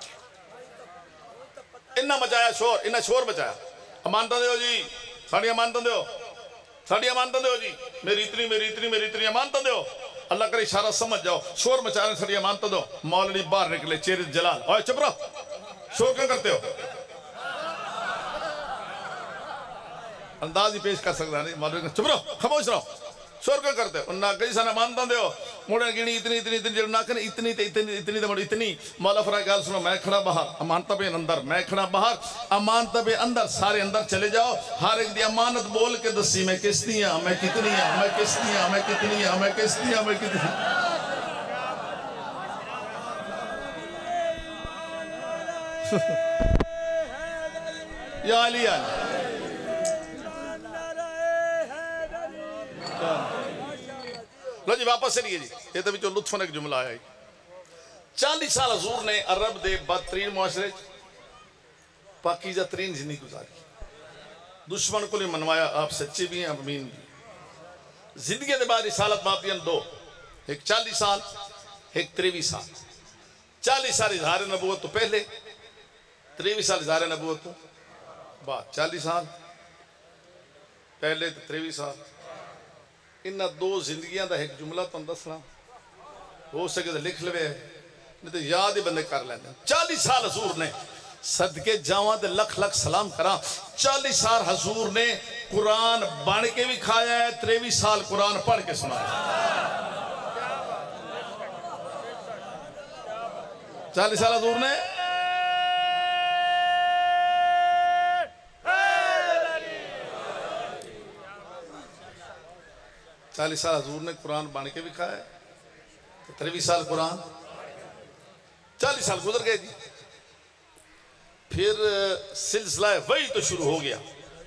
انہا مچایا شور انہا شور بچایا امانتا دے ہو جی ساڑھی امانتا دے ہو ساڑھی امانتا دے ہو جی میری اتنی میری اتنی میری اتنی امانتا دے ہو اللہ کرے اشارہ سمجھ جاؤ شور مچایا ساڑھی امانتا دے ہو مولنی باہر نکلے چیر جلال اوہ چپ رہو شور کیوں کرتے ہو انداز ہی پیش کر سکتا نہیں مولنی چپ رہو خاموش رہو شور کیوں کرتے ہو نہ کئی سانا مانتا دے ہو موڑے گینی اتنی اتنی اتنی جڑ نہ کرنے اتنی تے اتنی اتنی تے موڑے اتنی مولا فرائے گال سنو میں کھڑا باہر امانتا بے اندر میں کھڑا باہر امانتا بے اندر سارے اندر چلے جاؤ ہر ایک دی امانت بول کے دسی میں کس دی ہاں میں کتنی ہاں میں کس دی ہاں میں کتنی ہاں میں کس دی ہاں میں کتنی ہاں یا علی علی لو جی واپس سے لیے جی یہ تو بھی جو لطف نے ایک جملہ آیا چالیس سال حضور نے عرب دے بدترین معاشرے پاکیزہ ترین زندگی گزاری دشمن کو لئے منوایا آپ سچے بھی ہیں آپ امین بھی زندگی دے بعد رسالت باپین دو ایک چالیس سال ایک تریوی سال چالیس سال اظہار نبوت تو پہلے تریوی سال اظہار نبوت تو بعد چالیس سال پہلے تریوی سال انہا دو زندگیاں دا ایک جملہ تو اندسنا ہو سکے تو لکھ لوے نہیں تو یاد ہی بندے کر لینے چالیس سال حضور نے صدقے جاواں دے لکھ لکھ سلام کرا چالیس سال حضور نے قرآن بان کے بھی کھایا ہے تریوی سال قرآن پڑھ کے سنایا چالیس سال حضور نے چالیس سال حضور نے قرآن بان کے بھی کھایا ہے تریوی سال قرآن چالیس سال گزر گئے جی پھر سلسلہ وحی تو شروع ہو گیا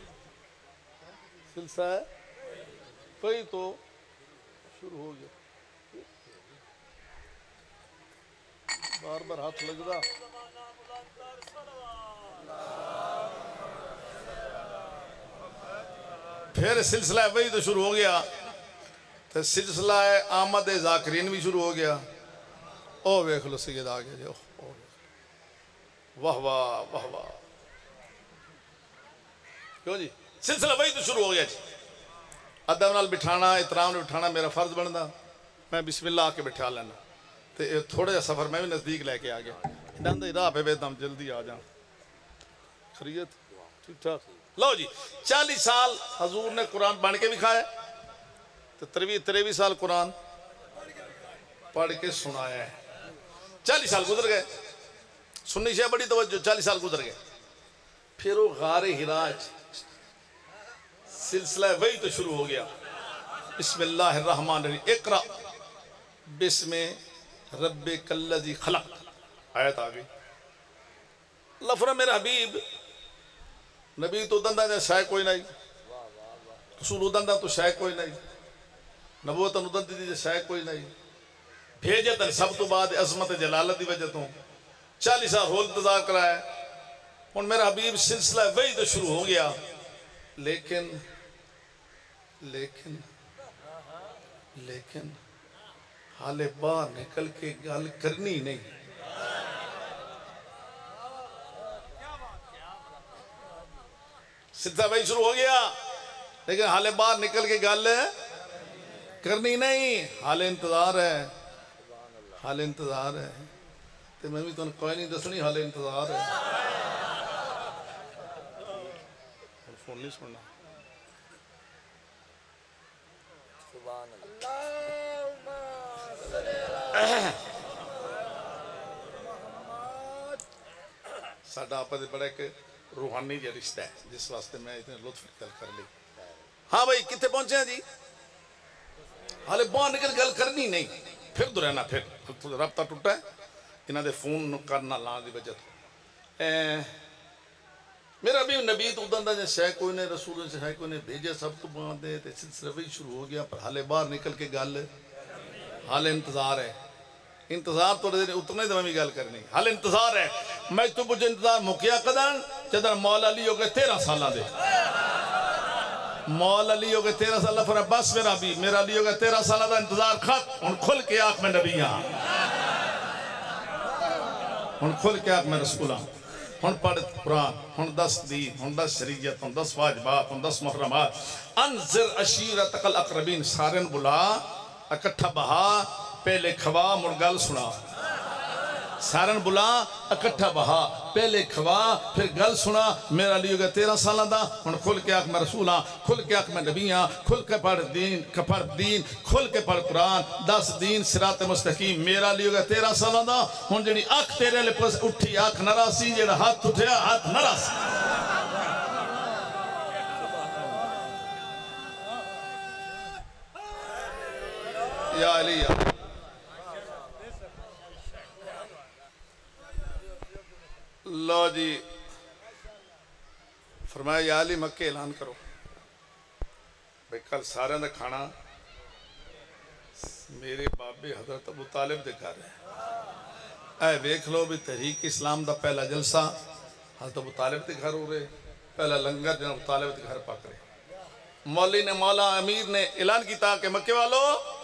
سلسلہ وحی تو شروع ہو گیا بار بار ہاتھ لگ رہا پھر سلسلہ وحی تو شروع ہو گیا تو سلسلہ آمد ذاکرین بھی شروع ہو گیا او ویکھ لو سید آگے جو واہ واہ واہ واہ کیوں جی سلسلہ وہی تو شروع ہو گیا جی ادب نال بٹھانا احترام نال بٹھانا میرا فرض بندا میں بسم اللہ آ کے بٹھا لینا تے تھوڑا جا سفر میں بھی نزدیک لے کے آ گیا ڈاندے راہ پہ بیٹھا ہم جلدی آ جاؤں خیریت ٹھیک ٹھاک لو جی چالیس سال حضور نے قرآن بن کے بھی کھایا تو تریوی تریوی سال قرآن پڑھ کے سنایا ہے چالیس سال گزر گئے سننی شاہ بڑی توجہ چالیس سال گزر گئے پھر وہ غار ہراج سلسلہ وہی تو شروع ہو گیا بسم اللہ الرحمن الرحیم اقرأ بسم رب کالذی خلق آیت آگئی لفظ میرا حبیب نبی تو دندہ جا شاہ کوئی نہیں رسول دندہ تو شاہ کوئی نہیں نبوت ندندہ جا شاہ کوئی نہیں بھیجے تن سب تو بعد عظمت جلالت دی وجہ تو چالیس سال ہو انتظار کرایا اور میرا حبیب سلسلہ وہی تو شروع ہو گیا لیکن لیکن لیکن حالے باہر نکل کے گال کرنی نہیں سلسلہ وہی شروع ہو گیا لیکن حالے باہر نکل کے گال کرنی نہیں حال انتظار ہے حال انتظار ہے تو میں بھی تو کوئی نہیں دسنی حال انتظار ہے فون نہیں سننا ساڑھا آپا دے بڑا ایک روحانی جا رشتہ ہے جس واسطے میں اتنے لطف گل کر لی ہاں بھائی کتے پہنچے ہیں جی حالے باہر نکل گل کرنی نہیں پھر دو رہنا پھر رابطہ ٹوٹا ہے انہاں دے فون کرنا لان دی وجہ تو میرا بھی نبی تو ادھا جا شاہ کوئی نے رسول سے شاہ کوئی نے بھیجے سب تو باندھے تے سلسلہ وہی شروع ہو گیا پر حالے باہر نکل کے گل حال انتظار ہے انتظار تو اتنے دے میں بھی گل کرنی حال انتظار ہے میں تو مجھے انتظار مکیا قدر چدر مولا علی ہو گئے تیرہ سالہ دے مولا علی ہو گئے تیرہ سالہ فرہ بس میرا بھی میرا علی ہو گئے تیرہ سالہ دا انتظار خط ان کھل کے آنکھ میں نبی ہاں ان کھل کے آنکھ میں رسول ہاں ان پڑھ قرآن ان دس دین ان دس شریعت ان دس واجبات ان دس محرمات انذر عشیرتک الاقربین سارن بلا اکٹھا بہا پہلے کھوا مرگل سنا سارن بلا اکٹھا بہا پہلے کھوا پھر گل سنا میرا لیے گا تیرہ سالہ دا ہن کھل کے آکھ میں رسول ہاں کھل کے آکھ میں نبی ہاں کھل کے پڑھ دین پڑھ دین کھل کے پڑھ قرآن دس دین صراط مستقیم میرا لیے گا تیرہ سالہ دا ہن جڑی آنکھ تیرے لے پس اٹھی آنکھ نراسی جڑا ہاتھ اٹھیا ہاتھ نراسی یا علی یا اللہ جی فرمایا یا علی مکہ اعلان کرو بھئی کل سارے دا کھانا میرے بابے حضرت ابو طالب دے گھر ہے اے ویکھ لو بھی تحریک اسلام دا پہلا جلسہ حضرت ابو طالب دے گھر ہو رہے پہلا لنگر جناب ابو طالب دے گھر پاک رہے مولی نے مولا امیر نے اعلان کیتا کہ مکہ والو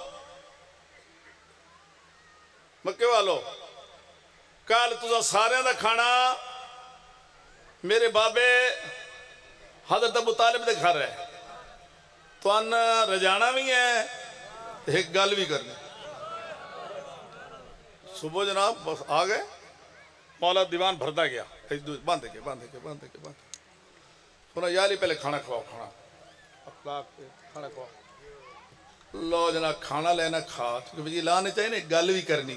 مکہ والو کال تُزا سارے دا کھانا میرے بابے حضرت ابو طالب دے گھر ہے تو ان رجانا بھی ہے ایک گل بھی کرنی صبح جناب بس آگئے مولا دیوان بھردا گیا باندھے کے باندھے کے باندھے کے باندھے سنا یا علی پہلے کھانا کھواؤ کھانا اخلاق پہ کھانا کھواؤ لو جناب کھانا لینا کھا کیونکہ مجھے لانے چاہیے نا گل بھی کرنی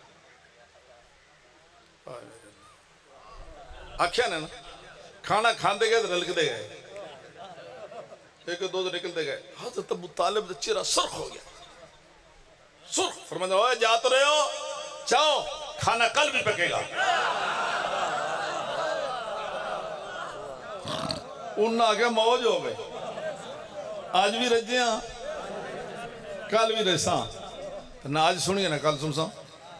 آکھیا نا کھانا کھاندے گئے تو رلک دے گئے ایک دو دو نکل دے گئے حضرت ابو طالب دا چہرہ سرخ ہو گیا سرخ فرمایا ہوئے جا تو رہے ہو چاہو کھانا کل بھی پکے گا انہوں نے آگیا موج ہو گئے آج بھی رجے ہاں کل بھی رہساں نہ آج سنیے نا کل سنساں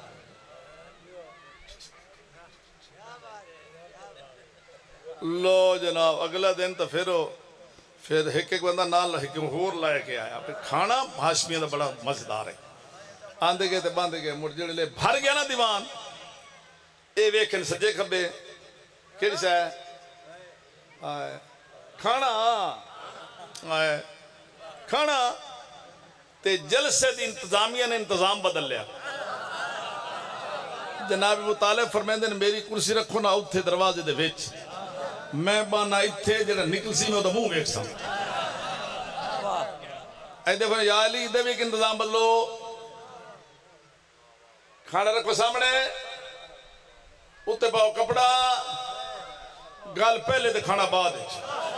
لو جناب اگلا دن تو پھر پھر ایک ایک بندہ نال ایک ہور لائے کے آیا پھر کھانا ہاشمیہ دا بڑا مزدار ہے آندے گئے تے باندھے گئے مرجڑے لے بھر گیا نا دیوان اے ویکھن سجے کھبے کیڑی سا ہے آئے کھانا آئے کھانا تے جلسے دی انتظامیہ نے انتظام بدل لیا جناب ابو طالب فرمیندے نے میری کرسی رکھو نا اتھے دروازے دے ویچ میں بانا اتھے جڑا نکل سی میں تو منہ ویک سا اے دیکھو یا علی دے بھی ایک انتظام بدلو کھانا رکھو سامنے اتھے پاؤ کپڑا گال پہلے تے کھانا بعد ہے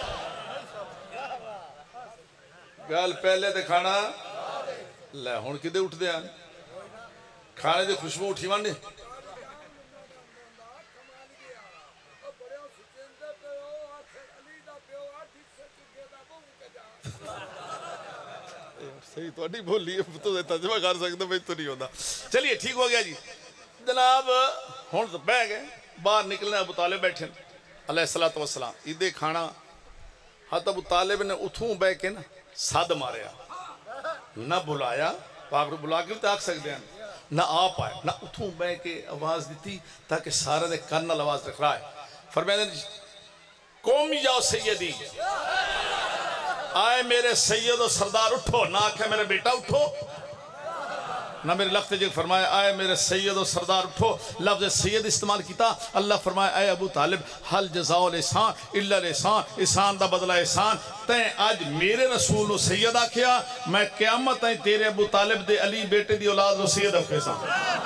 گال پہلے تے کھانا لے ہون کدے اٹھ دیا کھانے دے خوشبو اٹھی ماننے صحیح تو اڈی بولی تو ترجمہ کر سکتا میں تو نہیں ہوتا چلیے ٹھیک ہو گیا جی جناب ہون تو بہ گئے باہر نکلنے ابو طالب بیٹھے علیہ السلام ایدے کھانا حضرت ابو طالب نے اتھوں بہ کے نا ساد ماریا نہ بلایا پاک رو بلا کے تو آکھ سکتے ہیں نہ آپ آئے نہ اتھوں بہ کے آواز دیتی تاکہ سارے دے کرنل آواز رکھ رہا ہے فرمائے قومی جاؤ سیدی آئے میرے سید و سردار اٹھو نہ آکھے میرے بیٹا اٹھو نہ میرے لفظ جگ فرمائے آئے میرے سید و سردار اٹھو لفظ سید استعمال کیتا اللہ فرمائے اے ابو طالب حل جزاء الاحسان الا الاحسان احسان دا بدلہ احسان تین آج میرے رسول و سید آکھیا میں قیامت ہیں تیرے ابو طالب دے علی بیٹے دی اولاد و سید آکھیسان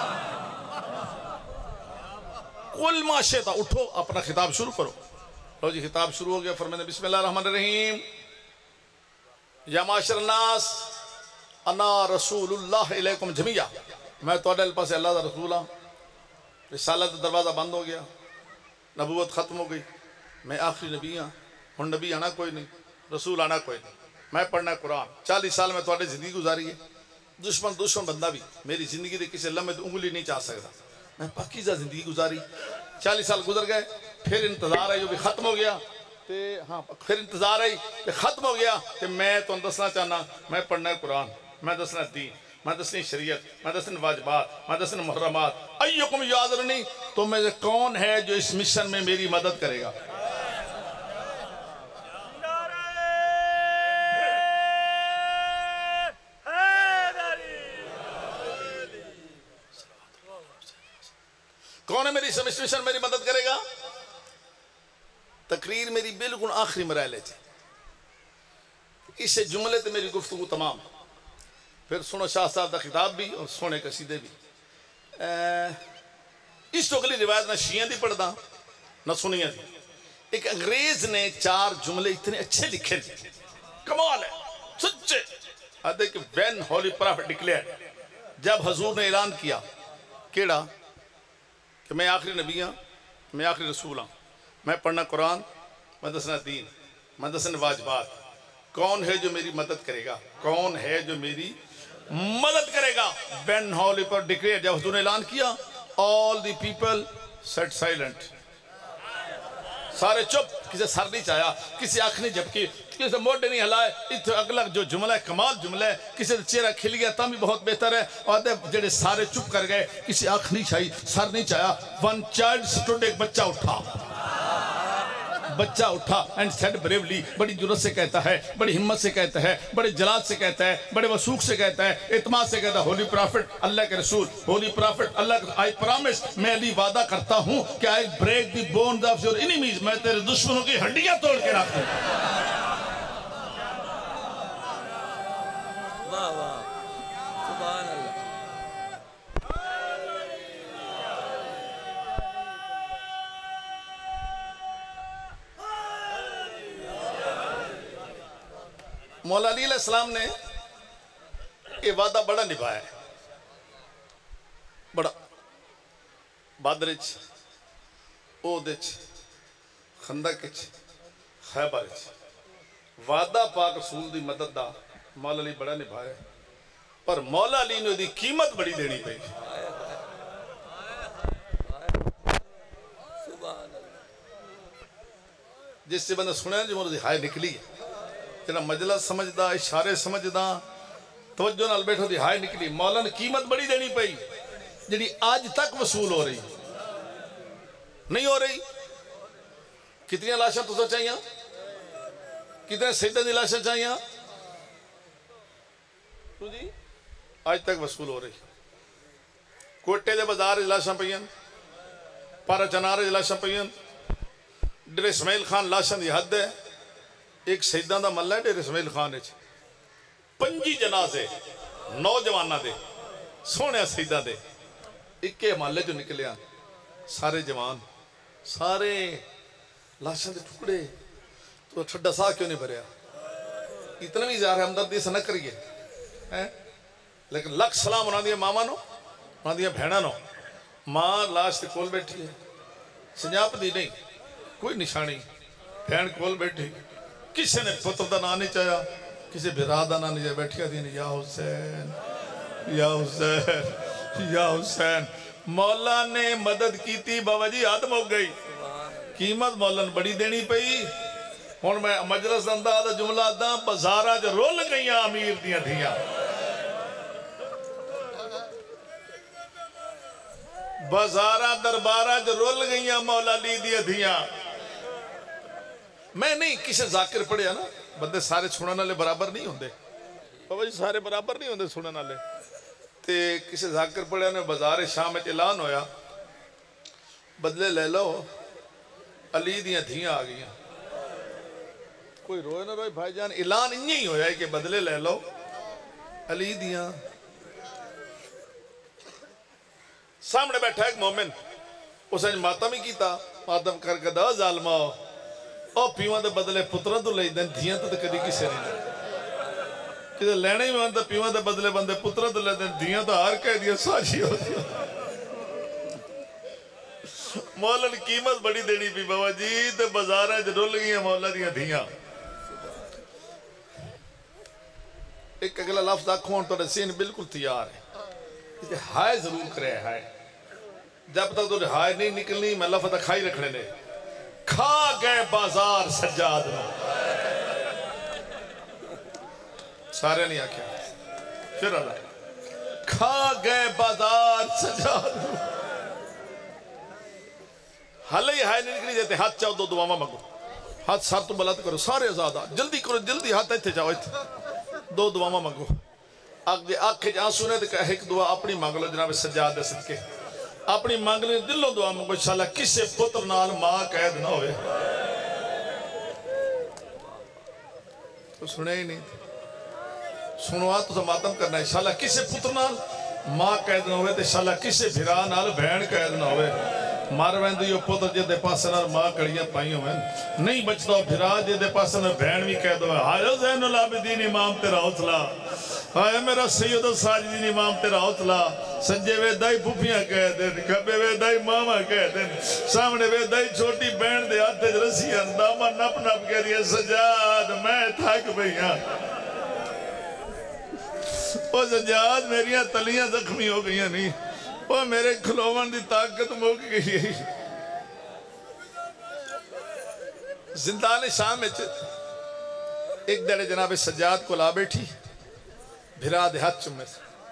قل ما شئت اٹھو اپنا خطاب شروع کرو لو جی خطاب شروع ہو گیا فرمائے بسم اللہ الرحمن الرحیم یا معاشر الناس انا رسول اللہ علیکم جمیعہ میں تو اڈل پاس اللہ دا رسول ہوں رسالت دروازہ بند ہو گیا نبوت ختم ہو گئی میں آخری نبی ہوں ہن نبی آنا کوئی نہیں رسول آنا کوئی نہیں میں پڑھنا قرآن چالیس سال میں تو اڈے زندگی گزاری ہے دشمن دشمن بندہ بھی میری زندگی دے کسی لمحے انگلی نہیں چاہ سکتا میں پاکیزہ زندگی گزاری چالیس سال گزر گئے پھر انتظار ہے جو بھی ختم ہو گیا تے ہاں پھر انتظار ہے کہ ختم ہو گیا کہ میں تو دسنا چاہنا میں پڑھنا ہے قرآن میں دسنا دین میں دسنی شریعت میں دسنی واجبات میں دسنی محرمات ایکم یعذرنی تو میں کون ہے جو اس مشن میں میری مدد کرے گا کس مشن میری مدد کرے گا؟ تقریر میری بالکل آخری مرحلے چ اس جملے تے میری گفتگو تمام. پھر سنو شاہ صاحب دا خطاب بھی اور سونے قصیدے بھی. اس تو اگلی روایت نہ شیعہ دی پڑھدا نہ سنیاں دی. ایک انگریز نے چار جملے اتنے اچھے لکھے تھے, کمال ہے سچے. آدھے کہ وین ہولی پرافٹ ڈکلیئر, جب حضور نے اعلان کیا کیڑا کہ میں آخری نبی ہاں, میں آخری رسول ہاں, میں پڑھنا قرآن, میں دسنا دین, میں دسنا واجبات, کون ہے جو میری مدد کرے گا, کون ہے جو میری مدد کرے گا. وین ہولی پر ڈکلیئر, جب حضور نے اعلان کیا, all the people sat silent, سارے چپ, کسی سر نہیں چاہیا, کسی آنکھ نہیں جھپکی, کسی موڈے نہیں ہلائے. اتھے اگلا جو جملہ ہے کمال جملہ ہے, کسی چہرہ کھل گیا تم بھی بہت بہتر ہے. اور جڑے سارے چپ کر گئے, کسی آنکھ نہیں چاہی, سر نہیں چاہیا. ون چائلڈ سٹوڈ, ایک بچہ اٹھا, بچہ اٹھا اینڈ سیڈ بریولی, بڑی جرت سے کہتا ہے, بڑی ہمت سے کہتا ہے, بڑے جلال سے کہتا ہے, بڑے وثوق سے کہتا ہے, اعتماد سے کہتا ہے, ہولی پرافٹ, اللہ کے رسول, ہولی پرافٹ, اللہ کے, آئی پرامس, میں علی وعدہ کرتا ہوں کہ I break the bones of your enemies, میں تیرے دشمنوں کی ہڈیاں توڑ کے رکھ دوں. واہ واہ سبحان اللہ. مولا علی علیہ السلام نے یہ وعدہ بڑا نبھایا ہے, بڑا. بدرچ, اودچ, خندقچ, خیبرچ, وعدہ پاک رسول دی مدد دا مولا علی بڑا نبھایا ہے. پر مولا علی نے دی قیمت بڑی دینی پئی. جس سے بندہ سنے جو مرضی ہائے نکلی ہے, جنا مجلس سمجھدا, اشارے سمجھدا, توجہ نال بیٹھو دی ہائے نکلی. مولا نے قیمت بڑی دینی پئی جڑی آج تک وصول ہو رہی نہیں ہو رہی. کتنی لاشاں تو چاہیے, کتنے سیدہ دی لاشاں چاہیے, تو جی آج تک وصول ہو رہی. کوٹے دے بازار لاشاں پئیاں, پارا چنارے لاشاں پئیاں, ڈر اسماعیل خان لاشاں دی حد ہے. ایک سیدہ دا ملہ ہے ڈیر اسماعیل خان اچھ, پنجی جنازے نوجوانہ دے, سونے سیدہ دے, اکے مالے جو نکلیا, سارے جوان, سارے لاشاں دے ٹکڑے. تو ٹھڈا سا کیوں نہیں بھریا؟ اتنا بھی زیادہ ہمدردی سے نہ کریے. لیکن لکھ سلام انہاں دیا ماما نو, انہاں دیا بھیڑا نو. ماں لاش تے کول بیٹھی ہے, سنجاپ دی نہیں, کوئی نشانی, بھیڑ کول بیٹھی, کسی نے پتر دا نام نہیں چاہیا, کسی بھرا دا نام نہیں چاہیا, بیٹھیا دی نہیں, یا حسین یا حسین یا حسین. مولا نے مدد کی تھی, بابا جی آدم ہو گئی. قیمت مولا نے بڑی دینی پئی. ہون میں مجلس اندازہ جملہ دا, بزارہ جو رول گئیاں امیر دیاں دھیاں, بزارہ دربارہ جو رول گئیاں مولا لی دیاں دھیاں. میں نہیں کسی ذاکر پڑھیا نا, بندے سارے سنن والے برابر نہیں ہوندے, بابا جی سارے برابر نہیں ہوندے سنن والے. تے کسی ذاکر پڑھیا نے بازار شام وچ اعلان ہویا, بدلے لے لو, علی دیاں دھیاں آ گئیاں. کوئی روئے نہ روئے بھائی جان, اعلان انہی ہی ہویا ہے کہ بدلے لے لو, علی دیاں. سامنے بیٹھا ایک مومن, اس نے ماتم ہی کیتا, ماتم کر کے دا ظالمہ, او پیوان دے بدلے پتران تو لئی دیں, دھیاں تو کدی کسے نہیں لیں. کدھے لینے ہی میں تو پیوان دے بدلے بندے پتران تو لئی دیں, دھیاں تو ہر کہہ دیا ساشی ہو دیا. مولا نے قیمت بڑی دینی پی بابا جی, تے بازارہ جو رول گئی ہیں مولا دیاں دھیاں. ایک اگلا لفظ آکھوں تو رسین بالکل تیار ہے, ہائے ضرور کرے ہائے. جب تک تو ہائے نہیں نکلنی, میں لفظ کھائی رکھنے نے. کھا گئے بازار سجاد نو, سارے نہیں آکھیا, پھر اللہ, کھا گئے بازار سجاد نو. حالے ہی ہائے نہیں نکلی جاتے, ہاتھ چاہو دو دعاواں مانگو, ہاتھ سار تو بلات کرو, سارے آزادہ, جلدی کرو جلدی, ہاتھ ایتھے جاؤ, ایتھے دو دعاواں مانگو. آنکھ جے آنکھ جے آنسو نے تو ایک دعا اپنی مانگ لو جناب سجاد دے صدقے. اپنی منگ لیں دلوں دعا منگو انشاءاللہ کسے پتر نال ماں قید نہ ہوئے تو سنے ہی نہیں سنوا تو ماتم کرنا انشاءاللہ کسے پتر نال ماں قید نہ ہوئے تو انشاءاللہ کسے بھرا نال بہن قید نہ ہوئے مار ویندی یہ پتر جے دے پاسے نال ماں کڑیاں پائیں ہوئے نہیں بچتا بھرا جے دے پاسے نال بہن بھی قید ہوئے ہائے زین العابدین امام تیرا حوصلہ ہائے میرا سید الساجدین امام تیرا حوصلہ سجے وے دائی پھوپیاں کہہ دیں کھبے وے دائی ماما کہہ دیں سامنے وے دائی چھوٹی بہن دے ہاتھ رسیاں داما نپ نپ کہہ دیا سجاد میں تھک بھئیاں وہ سجاد میریاں تلیاں زخمی ہو گئیاں نہیں وہ میرے کھلوان دی طاقت موک گئی ہے زندان شام میں ایک دڑے جناب سجاد کو لا بیٹھی بھرا دے ہاتھ چمے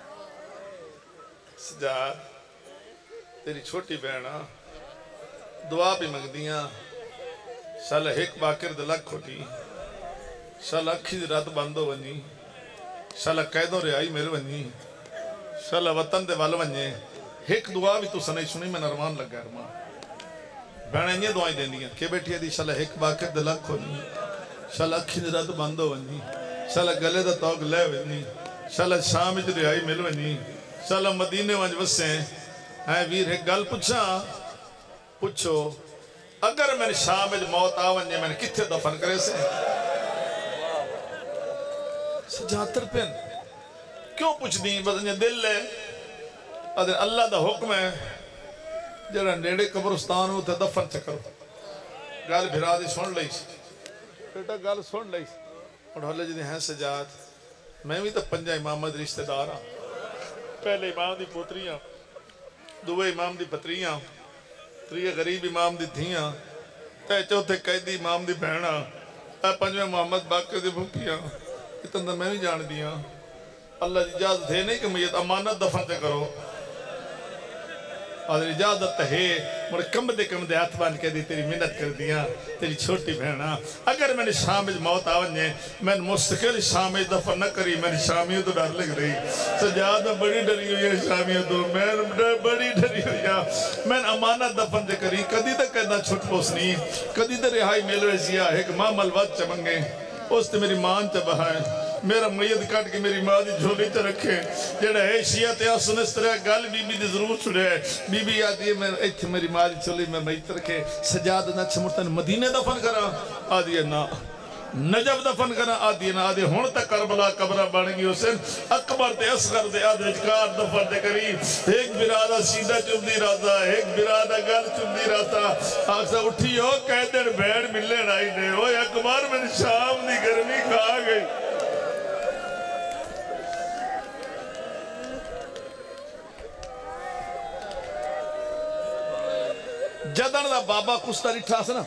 سجاد تیری چھوٹی بہنا دعا بھی مگ دیاں شالا ایک باکر دلک کھوٹی شالا اکھی دی رات باندو ونی شالا قیدوں رہائی میرے ونی شالا وطن دے والو ونی ایک دعا بھی تو سنائی سنی میں نرمان لگ گیا ارمان بہنیں یہ دعائیں دیں دیا کہ بیٹھی ہے دی شالا ایک باکر دلک کھوٹی شالا اکھی دی رات باندو ونی شالا گلے دا توق لے ونی شالا شام اچھ رہائی مل ونی شالا مدینے وانج وسیں اے ویر ایک گل پچھا پچھو اگر میں نے شام اچھ موت آونجے میں نے کتھے دفن کرے سے سجاتر پین کیوں پوچھ دیں بزنجے دل لے ادھر اللہ دا حکم ہے جڑا نیڑے قبرستان ہوتا دفن چکرو گل بھرا دی سن لئی بیٹا گل سن لئی اور ہلے جدی ہیں سجاد میں بھی تو پنجہ امامت رشتہ دار ہاں پہلے امام دی پوتریاں دوے امام دی پتریاں تریہ غریب امام دی دھیاں تے چوتھے قیدی امام دی بہنا اے پنجویں محمد باقر دی بھوکیاں اتنا میں بھی جان دیاں اللہ جی اجازت ہے نہیں کہ میت امانت دفن تے کرو اور اجازت ہے مجھے کم دے کم دے ہاتھ بان کے دی تیری منت کر دیا تیری چھوٹی بہنا اگر میں نے شامل موت آونجے میں نے مستقل شامل دفن نہ کری میں نے شامیوں تو ڈر لگ رہی سجاد میں بڑی ڈری ہوئی ہے شامیوں تو میں بڑی ڈری ہوئی ہے میں نے امانت دفن دے کری کدی تک کہنا چھٹ پوسنی کدی تک رہائی میلوے سیا ایک ماں ملوات چمنگے اس تے میری مان چبہائے میرا میت کٹ کے میری ماں دی جھولی تے رکھے جڑا ہے شیعہ تے آسن اس طرح گل بی بی دی ضرور چھڑے بی بی آدھی ہے میں ایتھے میری ماں دی جھولی میں میت رکھے سجاد نہ چھمرتن مدینے دفن کرا آدھی ہے نا نجب دفن کرا آدھی ہے نا آدھی ہون تک کربلا قبرہ بڑھ گئی حسین اکبر تے اصغر دے آدھ وچکار دفن دے کری ایک برادہ سیدھا چم دی رہتا ایک برادہ گل چم دی رہتا آخسا اٹھی ہو قیدر بھیڑ ملے نائی دے اوہ اکبر میں شام دی گرمی کھا گئی جدن دا بابا کستا رٹھا سنا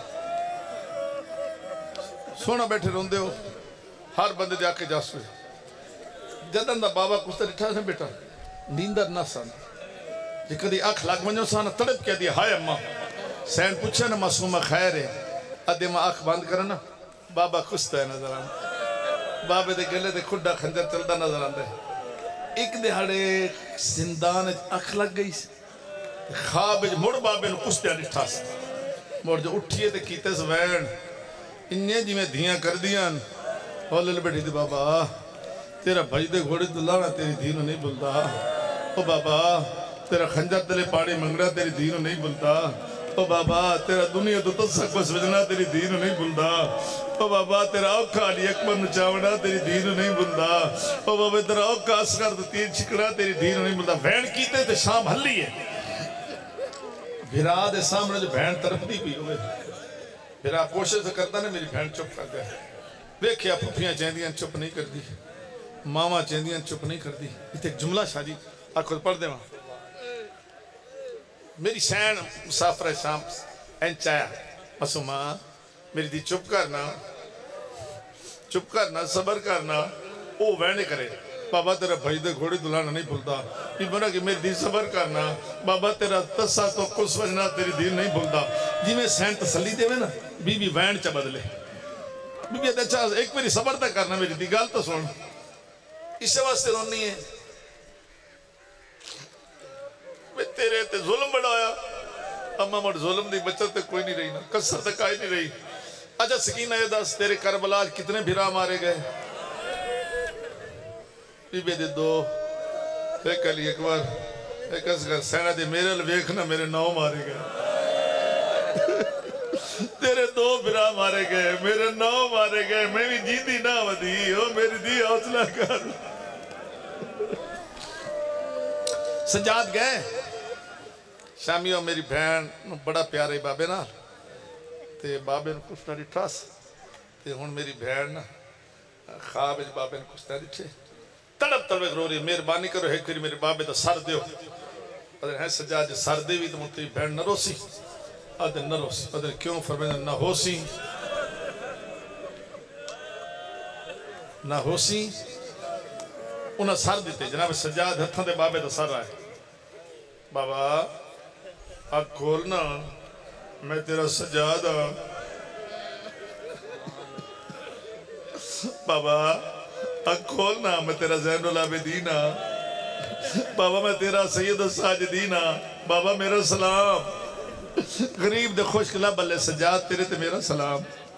سونا بیٹھے روندے ہو ہر بندے دے آکے جا سوئے جدن دا بابا کستا رٹھا سنا بیٹا نیندر نہ سانا جی کدی آنکھ لگ منجو سانا تڑپ کیا دیا ہائے اممہ سین پوچھا نا معصومہ خیر ہے ادھے ماں آنکھ بند کرنا بابا کستا ہے نظر آن بابے دے گلے دے کھڑا خنجر چلتا نظر آن دے ایک دے ہڑے زندان آنکھ لگ گئی خواب مڑ بابے نو کس دیا نٹھا سا مڑ جو اٹھئے تے کیتے سوین انہیں جی میں دھیاں کر دیاں اور لے بیٹھی دے بابا تیرا بھائی دے گھوڑی دلانا تیری دینو نہیں بلتا او بابا تیرا خنجر تلے پاڑی منگڑا تیری دینو نہیں بلتا او بابا تیرا دنیا تو تصق بس وجنا تیری دینو نہیں بلتا او بابا تیرا اوکھا علی اکبر نچاونا تیری دینو نہیں بلتا او بابا تیرا اوکھا اسکر تیر چھکڑا تیری دینو نہیں بلتا وین کیتے تے شام حلی ہے بھیرا دے سامنے جو بہن طرف دی بھی ہوئے بھیرا کوشش کرتا نے میری بہن چپ کر دیا ویکھیا پھوپیاں چیندیاں چپ نہیں کر دی ماما چیندیاں چپ نہیں کر دی یہ ایک جملہ شادی آپ خود پڑھ دے وہاں میری سین مسافر شام انچایا مسومہ میری دی چپ کرنا چپ کرنا صبر کرنا او وینے کرے بابا تیرا بھائی دے گھوڑی دلانا نہیں بھولتا یہ بنا کہ میری دین صبر کرنا بابا تیرا تسا تو کس وجنا تیری دین نہیں بھولتا جی میں سین تسلی دے میں نا بی بی وین چا بدلے بی بی اچھا ایک میری صبر تک کرنا میری دی گال تو سن اسے واسطے رونی ہے میں تیرے تے ظلم بڑھایا اما مٹ ظلم دی بچت تے کوئی نہیں رہی نا کسر تے کائی نہیں رہی اچھا سکینہ یہ دس تیرے کربلا کتنے بھرا مارے گئے بی بے دے دو ایک علی اکبر ایک اصغر سینہ دے میرے لویکھنا میرے نو مارے گئے تیرے دو بھرا مارے گئے میرے نو مارے گئے میں بھی جیتی نہ ودی ہو میری دی حوصلہ کر سجاد گئے شامیوں میری بہن بڑا پیارے بابے نا تے بابے نے کچھ نہ ڈٹھاس تے ہون میری بہن نا خواب اج بابے نے کچھ نہ ڈٹھے تڑپ تڑپ رو رہی مہربانی کرو ہے کہ میرے بابے دا سر دیو ادھر ہے سجاد جو سر دے بھی تو مجھے بہن نہ روسی ادھر نہ روسی ادھر کیوں فرمائے نہ ہوسی نہ ہوسی انہاں سر دیتے جناب سجاد ہتھاں دے بابے دا سر آئے بابا آگ کھولنا میں تیرا سجاد ہاں بابا آگ کھولنا میں تیرا زین العابدین ہاں بابا میں تیرا سید الساجدین ہاں بابا میرا سلام غریب دے خوش لب اللہ سجاد تیرے تے میرا سلام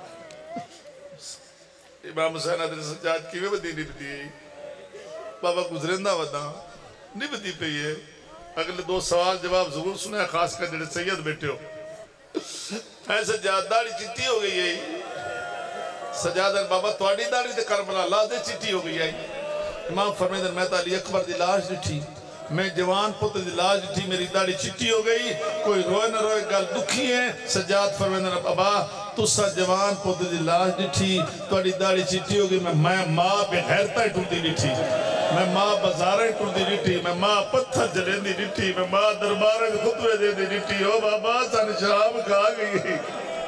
امام حسین آدھر سجاد کیویں بدی نہیں بدی بابا گزرندہ ودا نہیں بدی پہ یہ اگلے دو سوال جواب ضرور سنے خاص کر جڑے سید بیٹھے ہو اے سجاد داڑی چٹی ہو گئی ہے سجاد بابا تواڈی داڑی تے کربلا لا دے چٹی ہو گئی ہے امام فرمیدن میں تا علی اکبر دی لاش ڈٹھی میں جوان پتر دی لاش ڈٹھی میری داڑی چٹی ہو گئی کوئی روئے نہ روئے گل دکھی ہے سجاد فرمیدن بابا تسا جوان پتر دی لاش ڈٹھی تواڈی داڑی چٹی ہو گئی میں ماں بے غیرتاں ٹوٹی ڈٹھی میں ماں بازاریں ٹوٹی ڈٹھی میں ماں پتھر جلیندی ڈٹھی میں ماں درباریں خطبے دے دی ڈٹھی او بابا سن شراب کھا گئی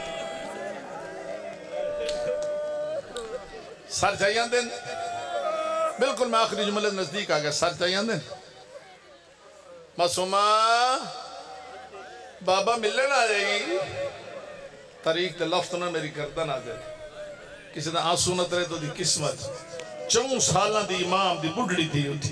سر چاہیے دن بالکل میں آخری جملے نزدیک آ گیا سر چاہیے دن معصومہ بابا ملن آ جائے گی طریق تے لفظ نہ میری گردن آ جائے کسی نے آنسو نہ ترے تو دی قسمت چون سالاں دی امام دی بڑھڑی تھی اٹھی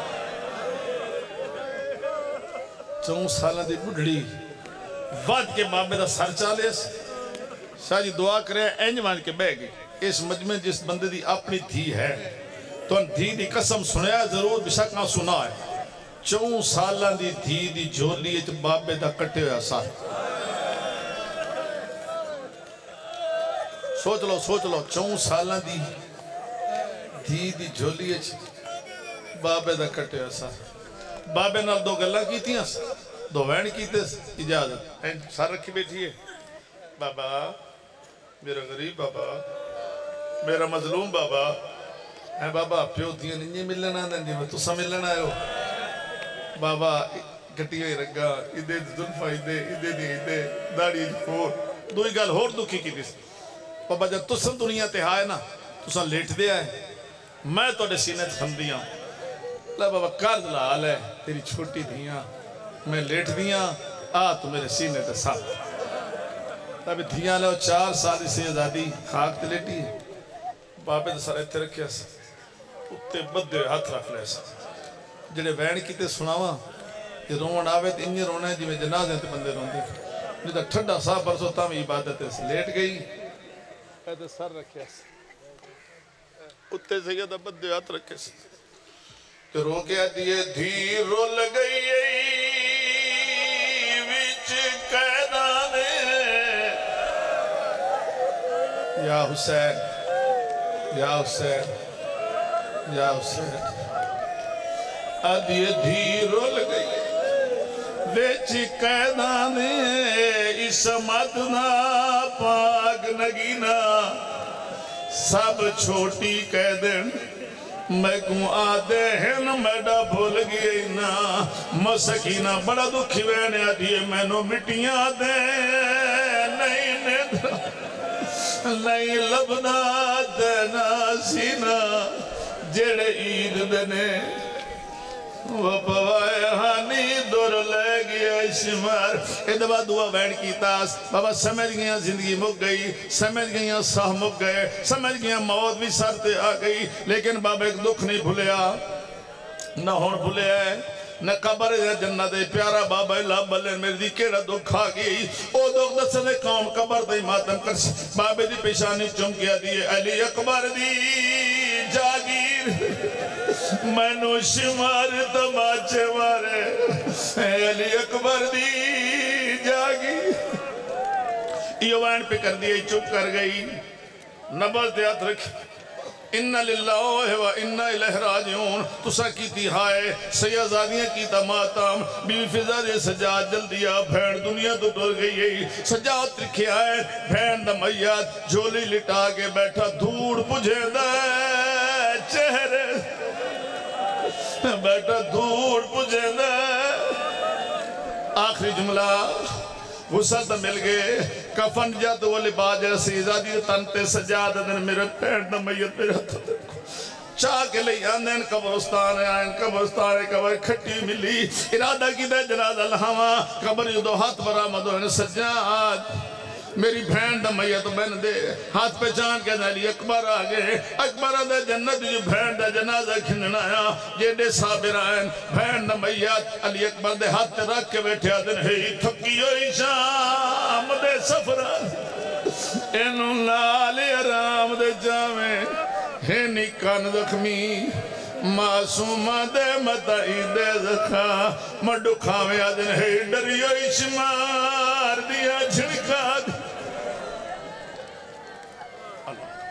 چون سالاں دی بڑھڑی وقت کے بابے دا سر چالے شاہ جی دعا کرے اینج مان کے بے گئی اس مجمع جس بندے دی اپنی تھی ہے تو ان دھی دی قسم سنیا ضرور بشک نہ سنا ہے چون سالاں دی دھی دی جھولی اچ بابے دا کٹے ہویا سار سوچ لو سوچ لو چون سالاں دی دھی دی جھولی اچ بابے دا کٹے ہویا سار بابے نال دو گلہ کی تھی دو وین کی تے اجازت سار رکھی بیٹھی ہے بابا میرا غریب بابا میرا مظلوم بابا اے بابا پیو دیئے نہیں ملنا دیں جی میں تو سا ملنا آئے ہو بابا گھٹی ہوئی رگا ادھے ظلفہ ادھے ادھے دی ادھے داڑی خور دوئی گال ہور دکھی کی دیس بابا جب تو سن دنیا تے آئے نا تو سن لیٹ دے آئے میں تو دے سینے تے سن دیاں لے بابا کارد لال ہے تیری چھوٹی دیاں میں لیٹ دیاں آ تو میرے سینے تے ساتھ تب دیاں لے چار سال سے ازادی خاک تے لیٹی ہے بابے دے سارے تے رکھیا سا اتے بدے ہاتھ رکھ لے سا جڑے وین کی تے سناوا کہ روان آوے تے انہی رونا ہے جی میں جنازیں تے بندے رون دے نہیں تو ٹھنڈا سا برسو تا میں عبادت سے لیٹ گئی ایتے سر رکھیا سا اتے سیدہ بدے ہاتھ رکھے سا کہ رو کے دیئے دھی رول گئی وچ قیدانے یا حسین یا حسین یا حسین ادھیے دھی رول گئی ویچ قیدانے اسمت نا پاک نگینا سب چھوٹی قیدن میں کوں آدھے ہیں میڈا بھول گئی نا مسکینہ بڑا دکھی وینے ادھیے میں نو مٹیاں دے نہیں ندرہ نہیں لبنا دینا سینا جڑے عید دنے وہ پوائے ہانی دور لے گیا شمار ادبا دعا بیٹھ کی تاس بابا سمجھ گیا زندگی مک گئی سمجھ گیا ساہ مک گئے سمجھ گیا موت بھی سر تے آ گئی لیکن بابا ایک دکھ نہیں بھولیا نہ ہون بھولیا ہے نہ قبر ہے جنت پیارا بابا اللہ بلن میری دی کیڑا دکھ آ گئی او دکھ دسنے قوم قبر دی ماتم کر بابے دی پیشانی چمکیا دیئے علی اکبر دی جاگیر میں نو شمار تماچے مارے علی اکبر دی جاگیر یہ وین پہ کر دیئے چپ کر گئی نبض دیات رکھ انہا للہ و انہا الہ راجعون تسا کیتی ہائے سیازادیاں کیتا ماتام بیوی فضا دے سجاد جلدی آ بھین دنیا تو ڈر گئی ہے سجاد رکھے آئے بھین دا میات جھولی لٹا کے بیٹھا دھوڑ پجھے دے چہرے بیٹھا دھوڑ پجھے دے آخری جملہ غسل تا مل گئے کفن جات وہ لباس سیزادی تنتے سجاد دن میرے پیر دا میت میرے ہاتھ دیکھو چاہ کے لئی آندین قبرستان آئین قبرستان قبر کھٹی ملی ارادہ کی دے جنازہ لہاں قبر یوں دو ہاتھ برآمد ہوئے سجاد میری بھین دا میت بین دے ہاتھ پہ چان کے علی اکبر آگے اکبر دے جنت جو بھین دا جنازہ کھننا آیا جیڑے صابر آئین بھین دا میت علی اکبر دے ہاتھ رکھ کے بیٹھے آدن ہے تھکی ہوئی شام دے سفران انہوں لالی آرام دے جامے ہے نکان زخمی معصوم دے متائی دے زخا مڈو کھاوے آدن ہے ڈریو اشمار دیا جھڑکا دیا